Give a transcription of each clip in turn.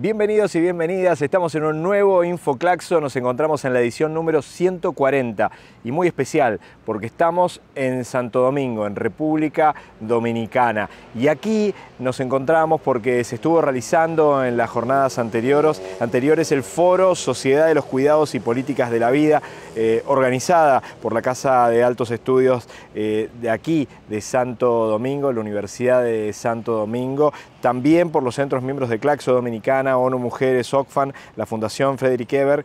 Bienvenidos y bienvenidas, estamos en un nuevo InfoClaxo, nos encontramos en la edición número 140 y muy especial porque estamos en Santo Domingo, en República Dominicana. Y aquí nos encontramos porque se estuvo realizando en las jornadas anteriores el Foro Sociedad de los Cuidados y Políticas de la Vida, organizada por la Casa de Altos Estudios de aquí, de Santo Domingo, la Universidad de Santo Domingo, también por los centros miembros de Claxo Dominicana, ONU Mujeres, OCFAN, la Fundación Frederick Ebert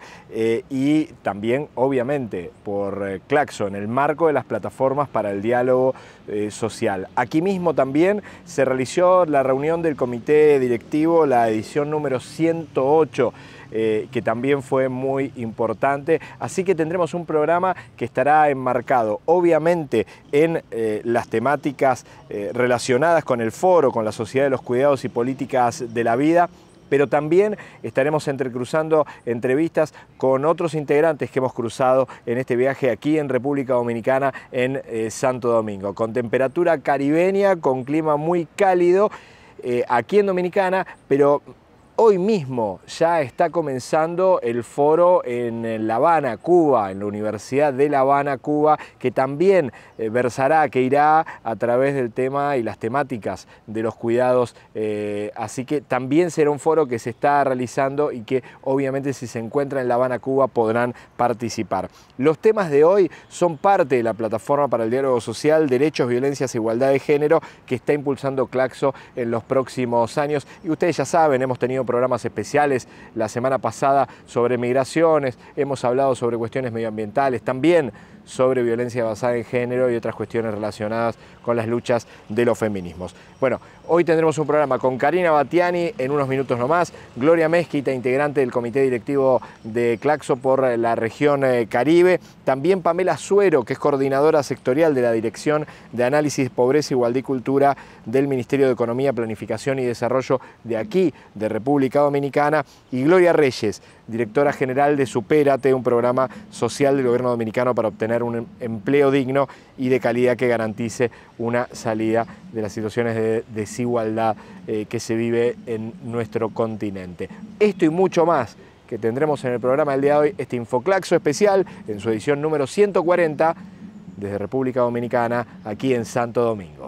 y también, obviamente, por Claxo, en el marco de las plataformas para el diálogo social. Aquí mismo también se realizó la reunión del comité directivo, la edición número 108, que también fue muy importante. Así que tendremos un programa que estará enmarcado, obviamente, en las temáticas relacionadas con el foro, con la Sociedad de los Cuidados y Políticas de la Vida, pero también estaremos entrecruzando entrevistas con otros integrantes que hemos cruzado en este viaje aquí en República Dominicana, en Santo Domingo, con temperatura caribeña, con clima muy cálido aquí en Dominicana, pero hoy mismo ya está comenzando el foro en La Habana, Cuba, en la Universidad de La Habana, Cuba, que también versará, que irá a través del tema y las temáticas de los cuidados. Así que también será un foro que se está realizando y que obviamente si se encuentra en La Habana, Cuba, podrán participar. Los temas de hoy son parte de la plataforma para el diálogo social, derechos, violencias e igualdad de género que está impulsando Claxo en los próximos años. Y ustedes ya saben, hemos tenido programas especiales la semana pasada sobre migraciones, hemos hablado sobre cuestiones medioambientales, también sobre violencia basada en género y otras cuestiones relacionadas con las luchas de los feminismos. Bueno, hoy tendremos un programa con Karina Batiani en unos minutos nomás, Gloria Mezquita, integrante del comité directivo de Claxo por la región Caribe, también Pamela Suero, que es coordinadora sectorial de la Dirección de Análisis, Pobreza, Igualdad y Cultura del Ministerio de Economía, Planificación y Desarrollo de aquí, de República Dominicana, y Gloria Reyes, directora general de Supérate, un programa social del gobierno dominicano para obtener un empleo digno y de calidad que garantice una salida de las situaciones de desigualdad que se vive en nuestro continente. Esto y mucho más que tendremos en el programa del día de hoy, este InfoClaxo especial en su edición número 140 desde República Dominicana, aquí en Santo Domingo.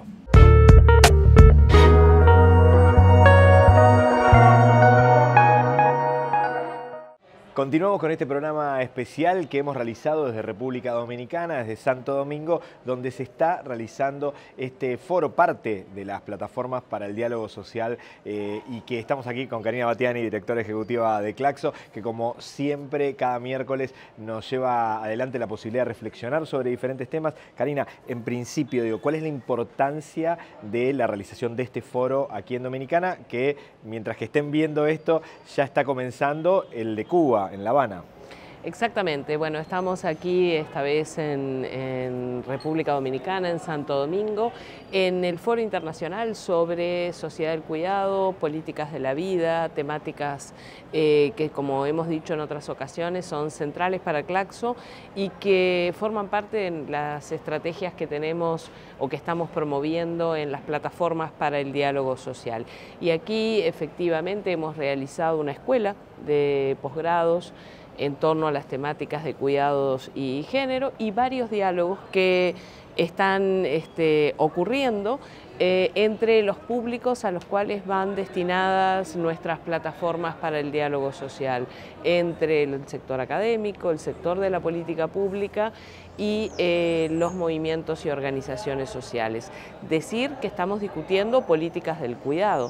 Continuamos con este programa especial que hemos realizado desde República Dominicana, desde Santo Domingo, donde se está realizando este foro, parte de las plataformas para el diálogo social, y que estamos aquí con Karina Batiani, directora ejecutiva de Claxo, que como siempre, cada miércoles nos lleva adelante la posibilidad de reflexionar sobre diferentes temas. Karina, en principio, digo, ¿cuál es la importancia de la realización de este foro aquí en Dominicana? Que mientras que estén viendo esto, ya está comenzando el de Cuba, en La Habana. Exactamente, bueno, estamos aquí esta vez en República Dominicana, en Santo Domingo, en el Foro Internacional sobre Sociedad del Cuidado, Políticas de la Vida, temáticas que, como hemos dicho en otras ocasiones, son centrales para Claxo y que forman parte de las estrategias que tenemos o que estamos promoviendo en las plataformas para el diálogo social. Y aquí efectivamente hemos realizado una escuela de posgrados en torno a las temáticas de cuidados y género y varios diálogos que están ocurriendo entre los públicos a los cuales van destinadas nuestras plataformas para el diálogo social, entre el sector académico, el sector de la política pública y los movimientos y organizaciones sociales. Decir que estamos discutiendo políticas del cuidado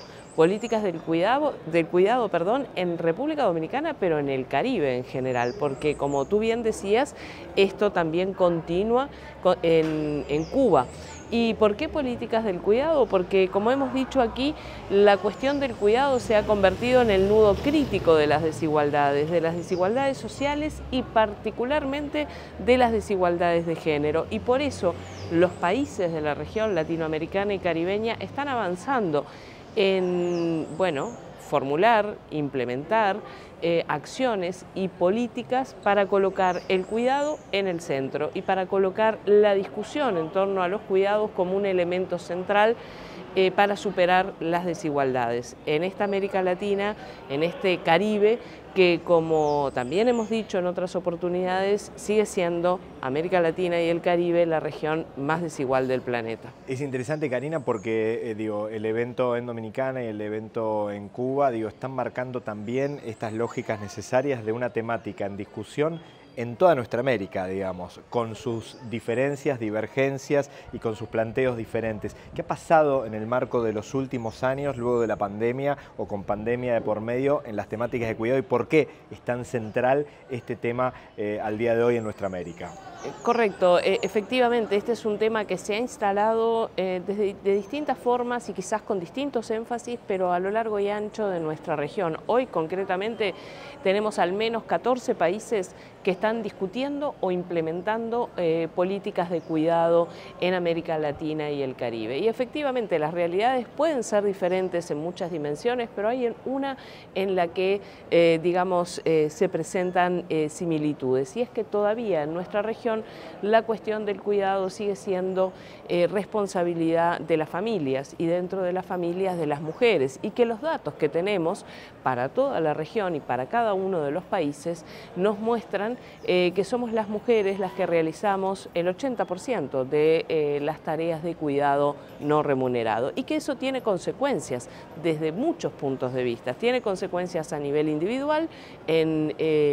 en República Dominicana, pero en el Caribe en general, porque como tú bien decías, esto también continúa en Cuba. ¿Y por qué políticas del cuidado? Porque, como hemos dicho aquí, la cuestión del cuidado se ha convertido en el nudo crítico de las desigualdades sociales y particularmente de las desigualdades de género. Y por eso los países de la región latinoamericana y caribeña están avanzando en, formular, implementar acciones y políticas para colocar el cuidado en el centro y para colocar la discusión en torno a los cuidados como un elemento central para superar las desigualdades. En esta América Latina, en este Caribe, que como también hemos dicho en otras oportunidades, sigue siendo América Latina y el Caribe la región más desigual del planeta. Es interesante, Karina, porque el evento en Dominicana y el evento en Cuba están marcando también estas lógicas necesarias de una temática en discusión en toda nuestra América, digamos, con sus diferencias, divergencias y con sus planteos diferentes. ¿Qué ha pasado en el marco de los últimos años, luego de la pandemia o con pandemia de por medio, en las temáticas de cuidado y por qué es tan central este tema al día de hoy en nuestra América? Correcto, efectivamente, este es un tema que se ha instalado de distintas formas y quizás con distintos énfasis, pero a lo largo y ancho de nuestra región. Hoy, concretamente, tenemos al menos 14 países que están discutiendo o implementando políticas de cuidado en América Latina y el Caribe. Y efectivamente, las realidades pueden ser diferentes en muchas dimensiones, pero hay una en la que, se presentan similitudes, y es que todavía en nuestra región la cuestión del cuidado sigue siendo responsabilidad de las familias y dentro de las familias de las mujeres, y que los datos que tenemos para toda la región y para cada uno de los países nos muestran que somos las mujeres las que realizamos el 80% de las tareas de cuidado no remunerado, y que eso tiene consecuencias desde muchos puntos de vista. Tiene consecuencias a nivel individual en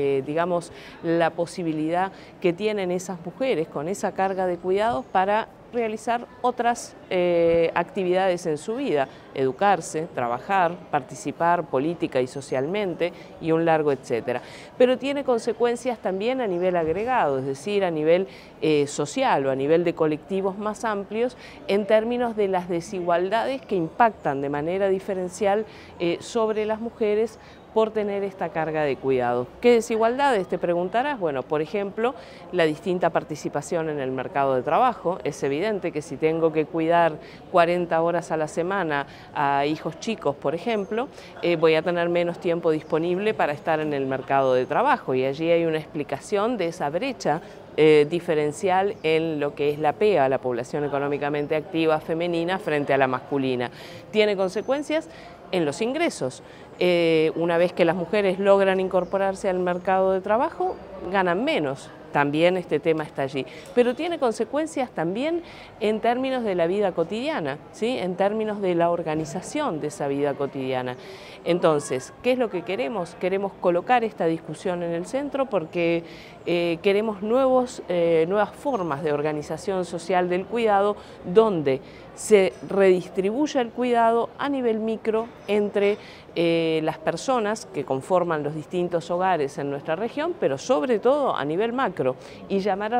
la posibilidad que tienen esas mujeres con esa carga de cuidados para realizar otras actividades en su vida, educarse, trabajar, participar política y socialmente y un largo etcétera. Pero tiene consecuencias también a nivel agregado, es decir, a nivel social o a nivel de colectivos más amplios en términos de las desigualdades que impactan de manera diferencial sobre las mujeres por tener esta carga de cuidado. ¿Qué desigualdades? Te preguntarás. Bueno, por ejemplo, la distinta participación en el mercado de trabajo. Es evidente que si tengo que cuidar 40 horas a la semana a hijos chicos, por ejemplo, voy a tener menos tiempo disponible para estar en el mercado de trabajo, y allí hay una explicación de esa brecha diferencial en lo que es la PEA, la población económicamente activa femenina frente a la masculina. Tiene consecuencias en los ingresos. Una vez que las mujeres logran incorporarse al mercado de trabajo, ganan menos. También este tema está allí, pero tiene consecuencias también en términos de la vida cotidiana, ¿sí? En términos de la organización de esa vida cotidiana. Entonces, ¿qué es lo que queremos? Queremos colocar esta discusión en el centro porque queremos nuevas formas de organización social del cuidado, donde se redistribuya el cuidado a nivel micro entre las personas que conforman los distintos hogares en nuestra región, pero sobre todo a nivel macro, y llamar a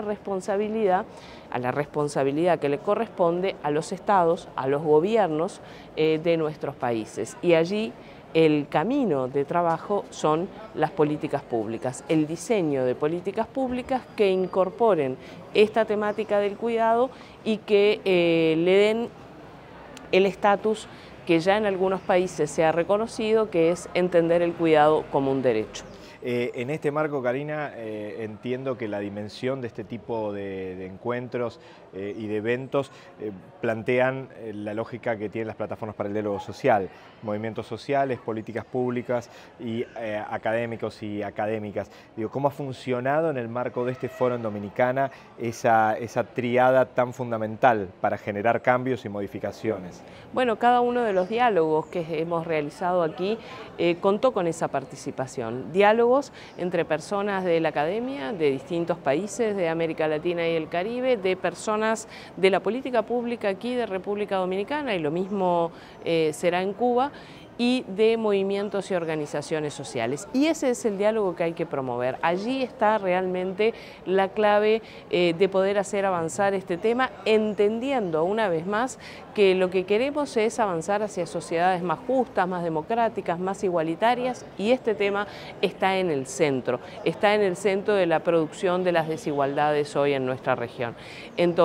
la responsabilidad que le corresponde a los estados, a los gobiernos de nuestros países. Y allí el camino de trabajo son las políticas públicas, el diseño de políticas públicas que incorporen esta temática del cuidado y que le den el estatus que ya en algunos países se ha reconocido, que es entender el cuidado como un derecho. En este marco, Karina, entiendo que la dimensión de este tipo de encuentros y de eventos plantean la lógica que tienen las plataformas para el diálogo social, movimientos sociales, políticas públicas y académicos y académicas. ¿Cómo ha funcionado en el marco de este foro en Dominicana esa triada tan fundamental para generar cambios y modificaciones? Bueno, cada uno de los diálogos que hemos realizado aquí contó con esa participación. Diálogos entre personas de la academia, de distintos países de América Latina y el Caribe, de personas de la política pública aquí de República Dominicana, y lo mismo será en Cuba, y de movimientos y organizaciones sociales. Y ese es el diálogo que hay que promover. Allí está realmente la clave de poder hacer avanzar este tema, entendiendo una vez más que lo que queremos es avanzar hacia sociedades más justas, más democráticas, más igualitarias, y este tema está en el centro de la producción de las desigualdades hoy en nuestra región.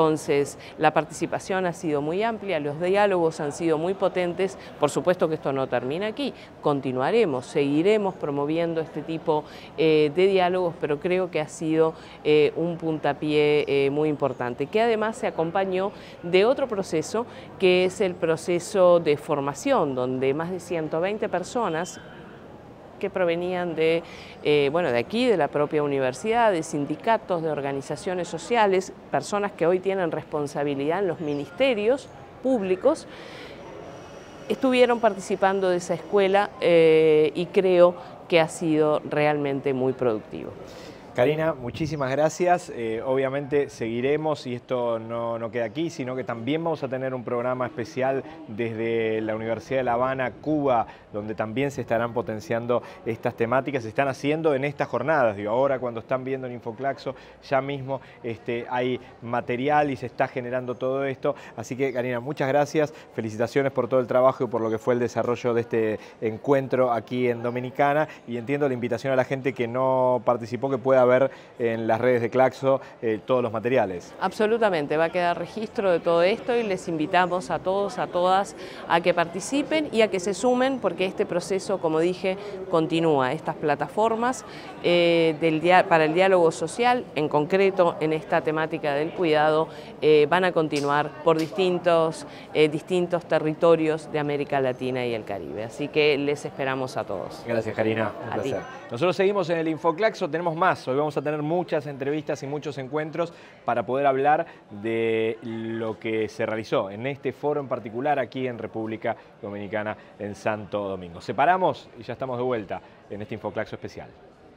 Entonces, la participación ha sido muy amplia, los diálogos han sido muy potentes. Por supuesto que esto no termina aquí. Continuaremos, seguiremos promoviendo este tipo de diálogos, pero creo que ha sido un puntapié muy importante, que además se acompañó de otro proceso, que es el proceso de formación, donde más de 120 personas que provenían de aquí, de la propia universidad, de sindicatos, de organizaciones sociales, personas que hoy tienen responsabilidad en los ministerios públicos, estuvieron participando de esa escuela y creo que ha sido realmente muy productivo. Karina, muchísimas gracias. Obviamente seguiremos, y esto no queda aquí, sino que también vamos a tener un programa especial desde la Universidad de La Habana, Cuba, donde también se estarán potenciando estas temáticas, se están haciendo en estas jornadas. Digo, ahora cuando están viendo en Infoclaxo, ya mismo hay material y se está generando todo esto. Así que, Karina, muchas gracias, felicitaciones por todo el trabajo y por lo que fue el desarrollo de este encuentro aquí en Dominicana, y entiendo la invitación a la gente que no participó, que pueda ver en las redes de Claxo todos los materiales. Absolutamente, va a quedar registro de todo esto y les invitamos a todos, a todas, a que participen y a que se sumen, porque este proceso, como dije, continúa. Estas plataformas para el diálogo social, en concreto en esta temática del cuidado, van a continuar por distintos territorios de América Latina y el Caribe. Así que les esperamos a todos. Gracias, Karina. Un placer. Nosotros seguimos en el Infoclaxo, tenemos más. Hoy vamos a tener muchas entrevistas y muchos encuentros para poder hablar de lo que se realizó en este foro en particular aquí en República Dominicana, en Santo Domingo. Separamos y ya estamos de vuelta en este Infoclaxo especial.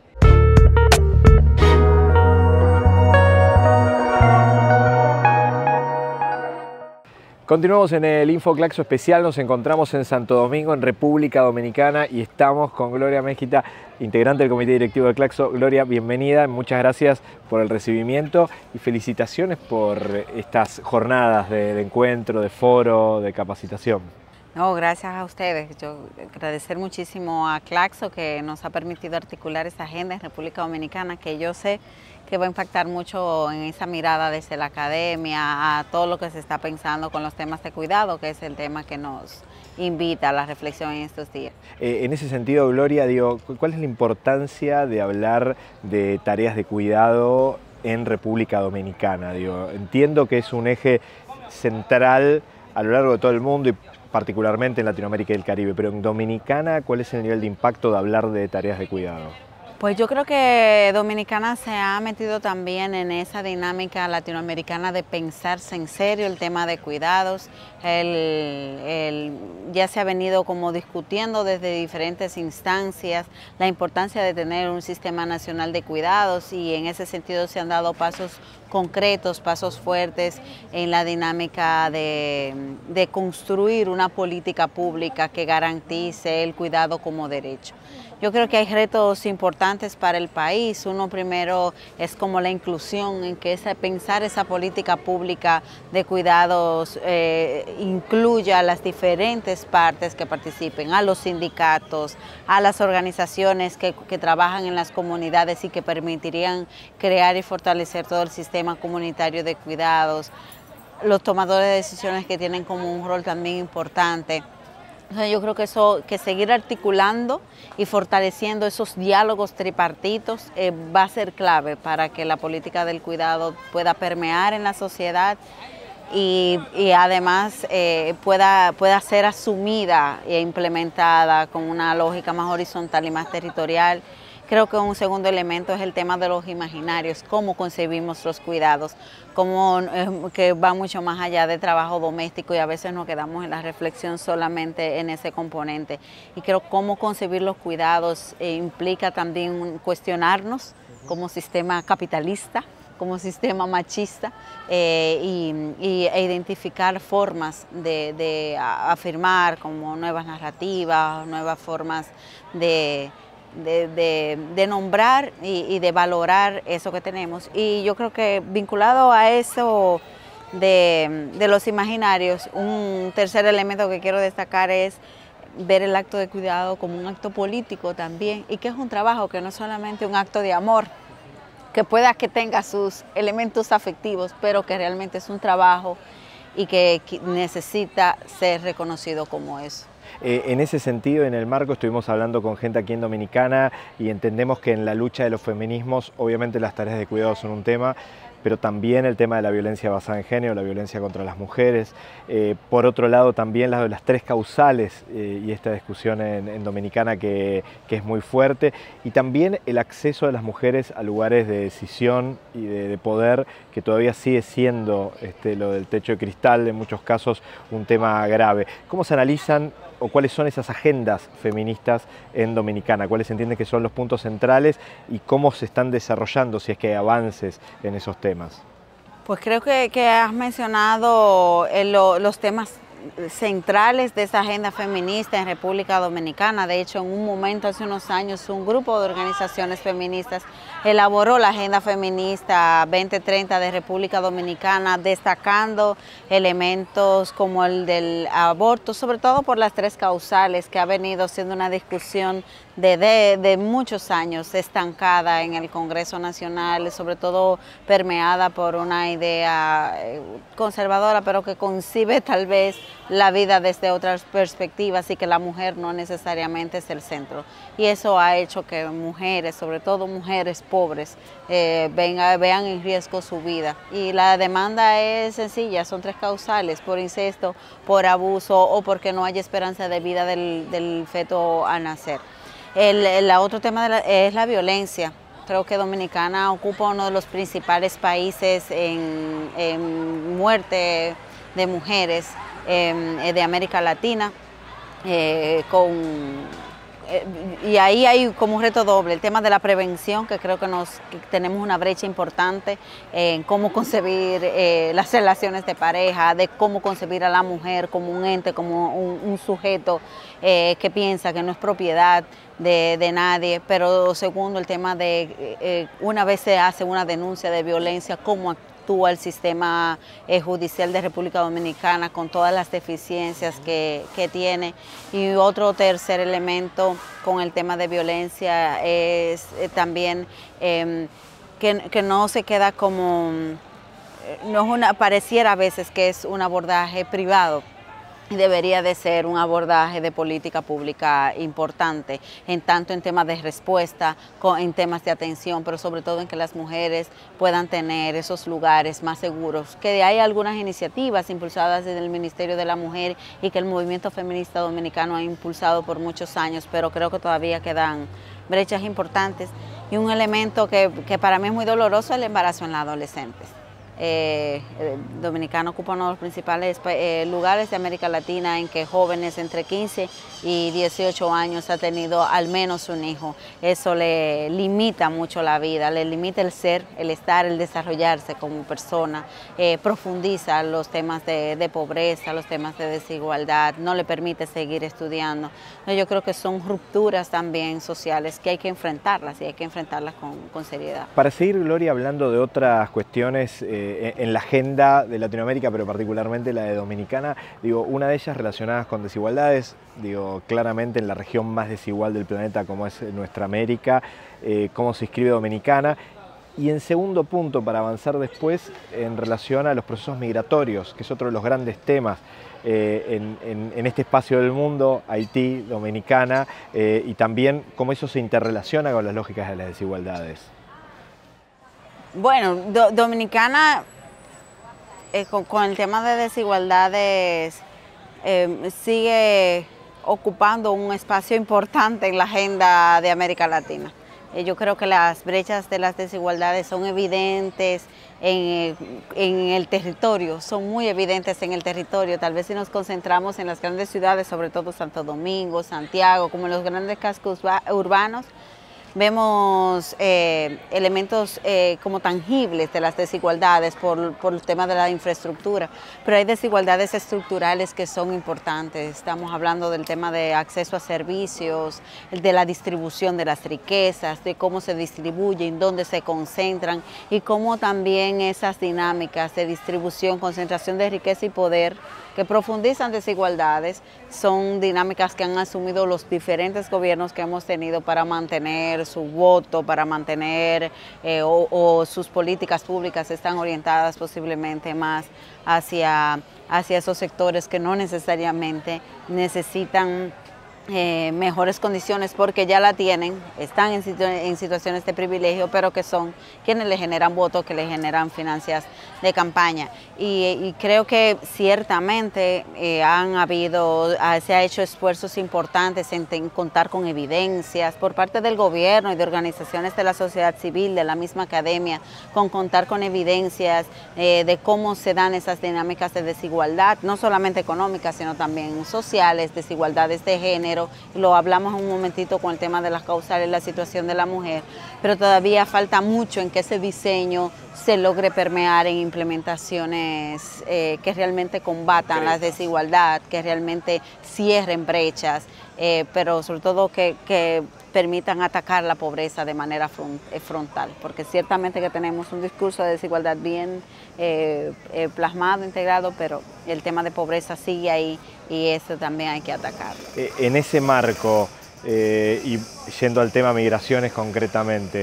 Continuamos en el Infoclaxo especial, nos encontramos en Santo Domingo, en República Dominicana, y estamos con Gloria Mejita, integrante del Comité Directivo de Claxo. Gloria, bienvenida, muchas gracias por el recibimiento y felicitaciones por estas jornadas de encuentro, de foro, de capacitación. No, gracias a ustedes. Yo agradecer muchísimo a Claxo, que nos ha permitido articular esta agenda en República Dominicana, que yo sé que va a impactar mucho en esa mirada desde la academia a todo lo que se está pensando con los temas de cuidado, que es el tema que nos invita a la reflexión en estos días. En ese sentido, Gloria, ¿cuál es la importancia de hablar de tareas de cuidado en República Dominicana? Entiendo que es un eje central a lo largo de todo el mundo y particularmente en Latinoamérica y el Caribe, pero en Dominicana, ¿cuál es el nivel de impacto de hablar de tareas de cuidado? Pues yo creo que Dominicana se ha metido también en esa dinámica latinoamericana de pensarse en serio el tema de cuidados. Ya se ha venido como discutiendo desde diferentes instancias la importancia de tener un sistema nacional de cuidados, y en ese sentido se han dado pasos concretos, pasos fuertes en la dinámica de construir una política pública que garantice el cuidado como derecho. Yo creo que hay retos importantes para el país. Uno primero es como la inclusión, en que pensar esa política pública de cuidados incluya a las diferentes partes que participen, a los sindicatos, a las organizaciones que trabajan en las comunidades y que permitirían crear y fortalecer todo el sistema comunitario de cuidados, los tomadores de decisiones que tienen como un rol también importante. Entonces yo creo que seguir articulando y fortaleciendo esos diálogos tripartitos va a ser clave para que la política del cuidado pueda permear en la sociedad y además pueda ser asumida e implementada con una lógica más horizontal y más territorial. Creo que un segundo elemento es el tema de los imaginarios, cómo concebimos los cuidados, que va mucho más allá de trabajo doméstico, y a veces nos quedamos en la reflexión solamente en ese componente. Y creo que cómo concebir los cuidados implica también cuestionarnos como sistema capitalista, como sistema machista, e identificar formas de afirmar como nuevas narrativas, nuevas formas de nombrar y de valorar eso que tenemos. Y yo creo que vinculado a eso de los imaginarios, un tercer elemento que quiero destacar es ver el acto de cuidado como un acto político también, y que es un trabajo que no es solamente un acto de amor, que pueda que tenga sus elementos afectivos, pero que realmente es un trabajo y que necesita ser reconocido como eso. En ese sentido, en el marco, estuvimos hablando con gente aquí en Dominicana y entendemos que en la lucha de los feminismos, obviamente las tareas de cuidado son un tema, pero también el tema de la violencia basada en género, la violencia contra las mujeres. Por otro lado, también las tres causales y esta discusión en Dominicana que es muy fuerte. Y también el acceso de las mujeres a lugares de decisión y de poder, que todavía sigue siendo lo del techo de cristal, en muchos casos un tema grave. ¿Cómo se analizan o cuáles son esas agendas feministas en Dominicana? ¿Cuáles se entienden que son los puntos centrales y cómo se están desarrollando, si es que hay avances en esos temas? Pues creo que has mencionado los temas centrales de esa agenda feminista en República Dominicana. De hecho, en un momento, hace unos años, un grupo de organizaciones feministas elaboró la Agenda Feminista 2030 de República Dominicana, destacando elementos como el del aborto, sobre todo por las tres causales, que ha venido siendo una discusión de muchos años, estancada en el Congreso Nacional, sobre todo permeada por una idea conservadora, pero que concibe tal vez la vida desde otras perspectivas y que la mujer no necesariamente es el centro. Y eso ha hecho que mujeres, sobre todo mujeres pobres, vean en riesgo su vida. Y la demanda es sencilla, son tres causales: por incesto, por abuso o porque no hay esperanza de vida del feto al nacer. El otro tema es la violencia. Creo que Dominicana ocupa uno de los principales países en muerte de mujeres de América Latina, y ahí hay como un reto doble, el tema de la prevención, que creo que tenemos una brecha importante en cómo concebir las relaciones de pareja, de cómo concebir a la mujer como un ente, como un sujeto que piensa que no es propiedad de nadie. Pero segundo, el tema de una vez se hace una denuncia de violencia, cómo actúa el sistema judicial de República Dominicana con todas las deficiencias que tiene. Y otro tercer elemento con el tema de violencia es también que no se queda como, pareciera a veces que es un abordaje privado. Y debería de ser un abordaje de política pública importante, en tanto en temas de respuesta, en temas de atención, pero sobre todo en que las mujeres puedan tener esos lugares más seguros. Que hay algunas iniciativas impulsadas desde el Ministerio de la Mujer y que el movimiento feminista dominicano ha impulsado por muchos años, pero creo que todavía quedan brechas importantes. Y un elemento que para mí es muy doloroso es el embarazo en las adolescentes. Dominicana ocupa uno de los principales lugares de América Latina en que jóvenes entre 15 y 18 años han tenido al menos un hijo. Eso le limita mucho la vida, le limita el ser, el estar, el desarrollarse como persona, profundiza los temas de pobreza, los temas de desigualdad, no le permite seguir estudiando. Yo creo que son rupturas también sociales que hay que enfrentarlas y hay que enfrentarlas con seriedad. Para seguir, Gloria, hablando de otras cuestiones en la agenda de Latinoamérica, pero particularmente la de Dominicana, una de ellas relacionadas con desigualdades, claramente en la región más desigual del planeta como es nuestra América, cómo se inscribe Dominicana. Y en segundo punto, para avanzar después, en relación a los procesos migratorios, que es otro de los grandes temas en este espacio del mundo, Haití, Dominicana, y también cómo eso se interrelaciona con las lógicas de las desigualdades. Bueno, Dominicana con el tema de desigualdades sigue ocupando un espacio importante en la agenda de América Latina. Yo creo que las brechas de las desigualdades son evidentes en el territorio, son muy evidentes en el territorio. Tal vez si nos concentramos en las grandes ciudades, sobre todo Santo Domingo, Santiago, como en los grandes cascos urbanos, vemos elementos como tangibles de las desigualdades por el tema de la infraestructura, pero hay desigualdades estructurales que son importantes. Estamos hablando del tema de acceso a servicios, de la distribución de las riquezas, de cómo se distribuyen, dónde se concentran y cómo también esas dinámicas de distribución, concentración de riqueza y poder que profundizan desigualdades, son dinámicas que han asumido los diferentes gobiernos que hemos tenido para mantener su voto, para mantener o sus políticas públicas están orientadas posiblemente más hacia esos sectores que no necesariamente necesitan mejores condiciones porque ya la tienen, están en situaciones de privilegio, pero que son quienes le generan votos, que le generan financias de campaña. Y creo que ciertamente se ha hecho esfuerzos importantes en contar con evidencias por parte del gobierno y de organizaciones de la sociedad civil, de la misma academia, con contar con evidencias de cómo se dan esas dinámicas de desigualdad, no solamente económicas, sino también sociales, desigualdades de género. Lo hablamos un momentito con el tema de las causales, la situación de la mujer, pero todavía falta mucho en que ese diseño se logre permear en implementaciones que realmente combatan la desigualdad, que realmente cierren brechas, pero sobre todo que permitan atacar la pobreza de manera frontal, porque ciertamente que tenemos un discurso de desigualdad bien plasmado, integrado, pero el tema de pobreza sigue ahí y eso también hay que atacar. En ese marco, y yendo al tema migraciones concretamente,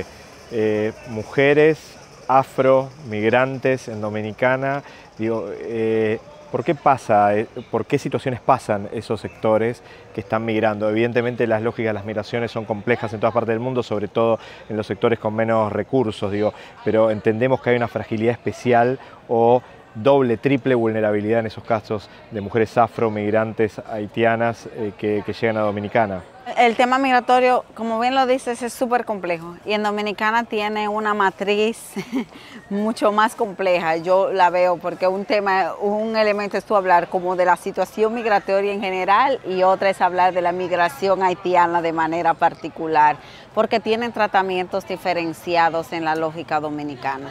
mujeres afro, migrantes en Dominicana, digo, ¿por qué pasa, por qué situaciones pasan esos sectores que están migrando? Evidentemente las lógicas de las migraciones son complejas en todas partes del mundo, sobre todo en los sectores con menos recursos, digo, pero entendemos que hay una fragilidad especial o doble, triple vulnerabilidad en esos casos de mujeres afro, migrantes, haitianas que llegan a Dominicana. El tema migratorio, como bien lo dices, es súper complejo y en Dominicana tiene una matriz mucho más compleja. Yo la veo porque un elemento es tú hablar como de la situación migratoria en general y otra es hablar de la migración haitiana de manera particular, porque tienen tratamientos diferenciados en la lógica dominicana.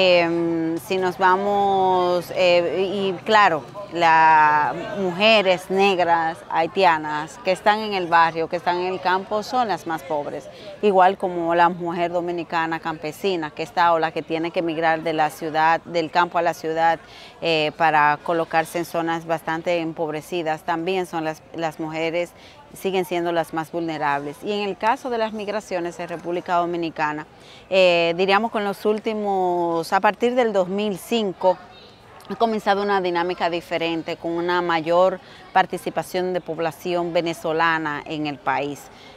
Si nos vamos, y claro, las mujeres negras haitianas que están en el barrio, que están en el campo, son las más pobres, igual como la mujer dominicana campesina que está o la que tiene que emigrar de la ciudad, del campo a la ciudad para colocarse en zonas bastante empobrecidas, también son las mujeres, siguen siendo las más vulnerables. Y en el caso de las migraciones en República Dominicana, diríamos con los últimos, a partir del 2005, ha comenzado una dinámica diferente, con una mayor participación de población venezolana en el país,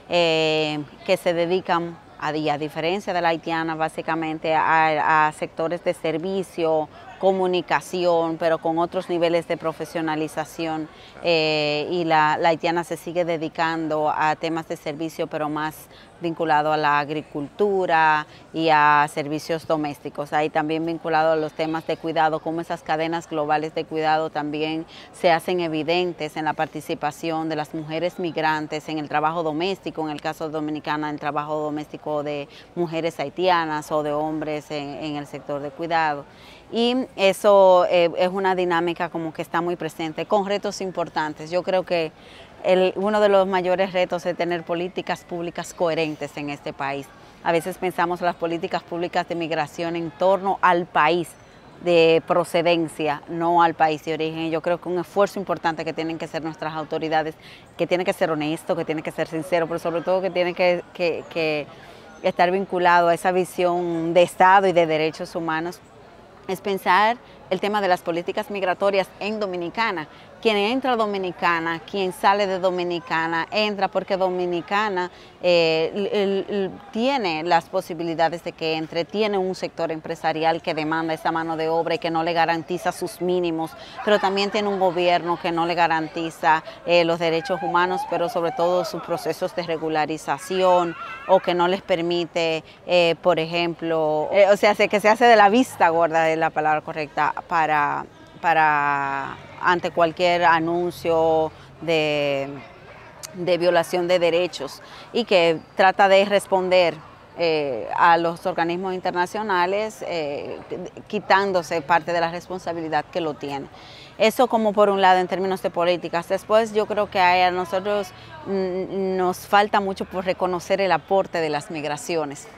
que se dedican, a diferencia de la haitiana, básicamente a sectores de servicio, comunicación, pero con otros niveles de profesionalización, y la haitiana se sigue dedicando a temas de servicio, pero más vinculado a la agricultura y a servicios domésticos. Ahí también vinculado a los temas de cuidado, cómo esas cadenas globales de cuidado también se hacen evidentes en la participación de las mujeres migrantes en el trabajo doméstico, en el caso de Dominicana, el trabajo doméstico de mujeres haitianas o de hombres en el sector de cuidado. Y eso es una dinámica como que está muy presente, con retos importantes. Yo creo que uno de los mayores retos es tener políticas públicas coherentes en este país. A veces pensamos las políticas públicas de migración en torno al país de procedencia, no al país de origen. Yo creo que un esfuerzo importante que tienen que hacer nuestras autoridades, que tiene que ser honesto, que tiene que ser sincero, pero sobre todo que tiene que estar vinculado a esa visión de Estado y de derechos humanos, es pensar el tema de las políticas migratorias en Dominicana. Quien entra a Dominicana, quien sale de Dominicana, entra porque Dominicana tiene las posibilidades de que entre, tiene un sector empresarial que demanda esa mano de obra y que no le garantiza sus mínimos, pero también tiene un gobierno que no le garantiza los derechos humanos, pero sobre todo sus procesos de regularización, o que no les permite, por ejemplo, o sea, que se hace de la vista gorda, es la palabra correcta, para ante cualquier anuncio de violación de derechos, y que trata de responder a los organismos internacionales quitándose parte de la responsabilidad que lo tiene. Eso como por un lado en términos de políticas. Después yo creo que a nosotros nos falta mucho por reconocer el aporte de las migraciones.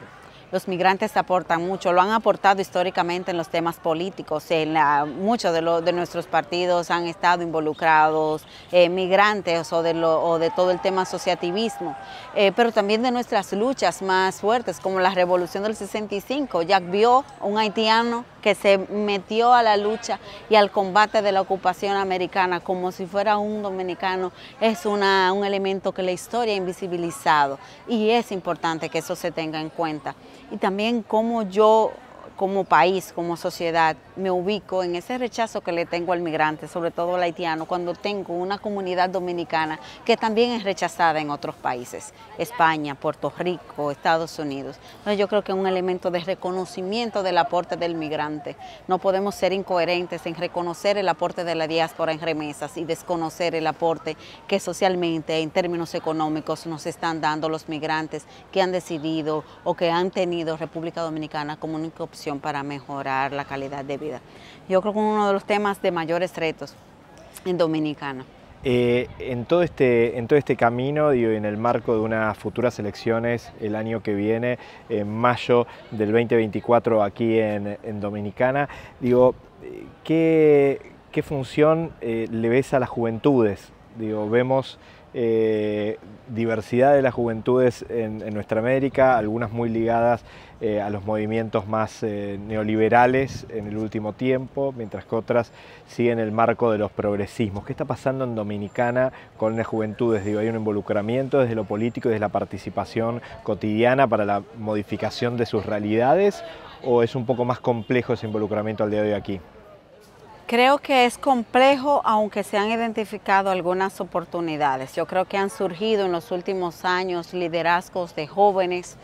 los migrantes aportan mucho, lo han aportado históricamente en los temas políticos, muchos de nuestros partidos han estado involucrados, migrantes o de todo el tema asociativismo, pero también de nuestras luchas más fuertes, como la Revolución del 65. Jacques Vieux, un haitiano que se metió a la lucha y al combate de la ocupación americana como si fuera un dominicano, es un elemento que la historia ha invisibilizado y es importante que eso se tenga en cuenta. Y también cómo yo, como país, como sociedad, me ubico en ese rechazo que le tengo al migrante, sobre todo al haitiano, cuando tengo una comunidad dominicana que también es rechazada en otros países, España, Puerto Rico, Estados Unidos. Entonces yo creo que es un elemento de reconocimiento del aporte del migrante. No podemos ser incoherentes en reconocer el aporte de la diáspora en remesas y desconocer el aporte que socialmente, en términos económicos, nos están dando los migrantes que han decidido o que han tenido República Dominicana como única opción para mejorar la calidad de vida. Yo creo que uno de los temas de mayores retos en Dominicana. En todo este camino, digo, en el marco de unas futuras elecciones el año que viene, en mayo del 2024 aquí en Dominicana, digo, ¿qué función le ves a las juventudes? Digo, vemos diversidad de las juventudes en nuestra América, algunas muy ligadas a los movimientos más neoliberales en el último tiempo, mientras que otras siguen el marco de los progresismos. ¿Qué está pasando en Dominicana con las juventudes? Digo, ¿hay un involucramiento desde lo político y desde la participación cotidiana para la modificación de sus realidades, o es un poco más complejo ese involucramiento al día de hoy aquí? Creo que es complejo, aunque se han identificado algunas oportunidades. Yo creo que han surgido en los últimos años liderazgos de jóvenes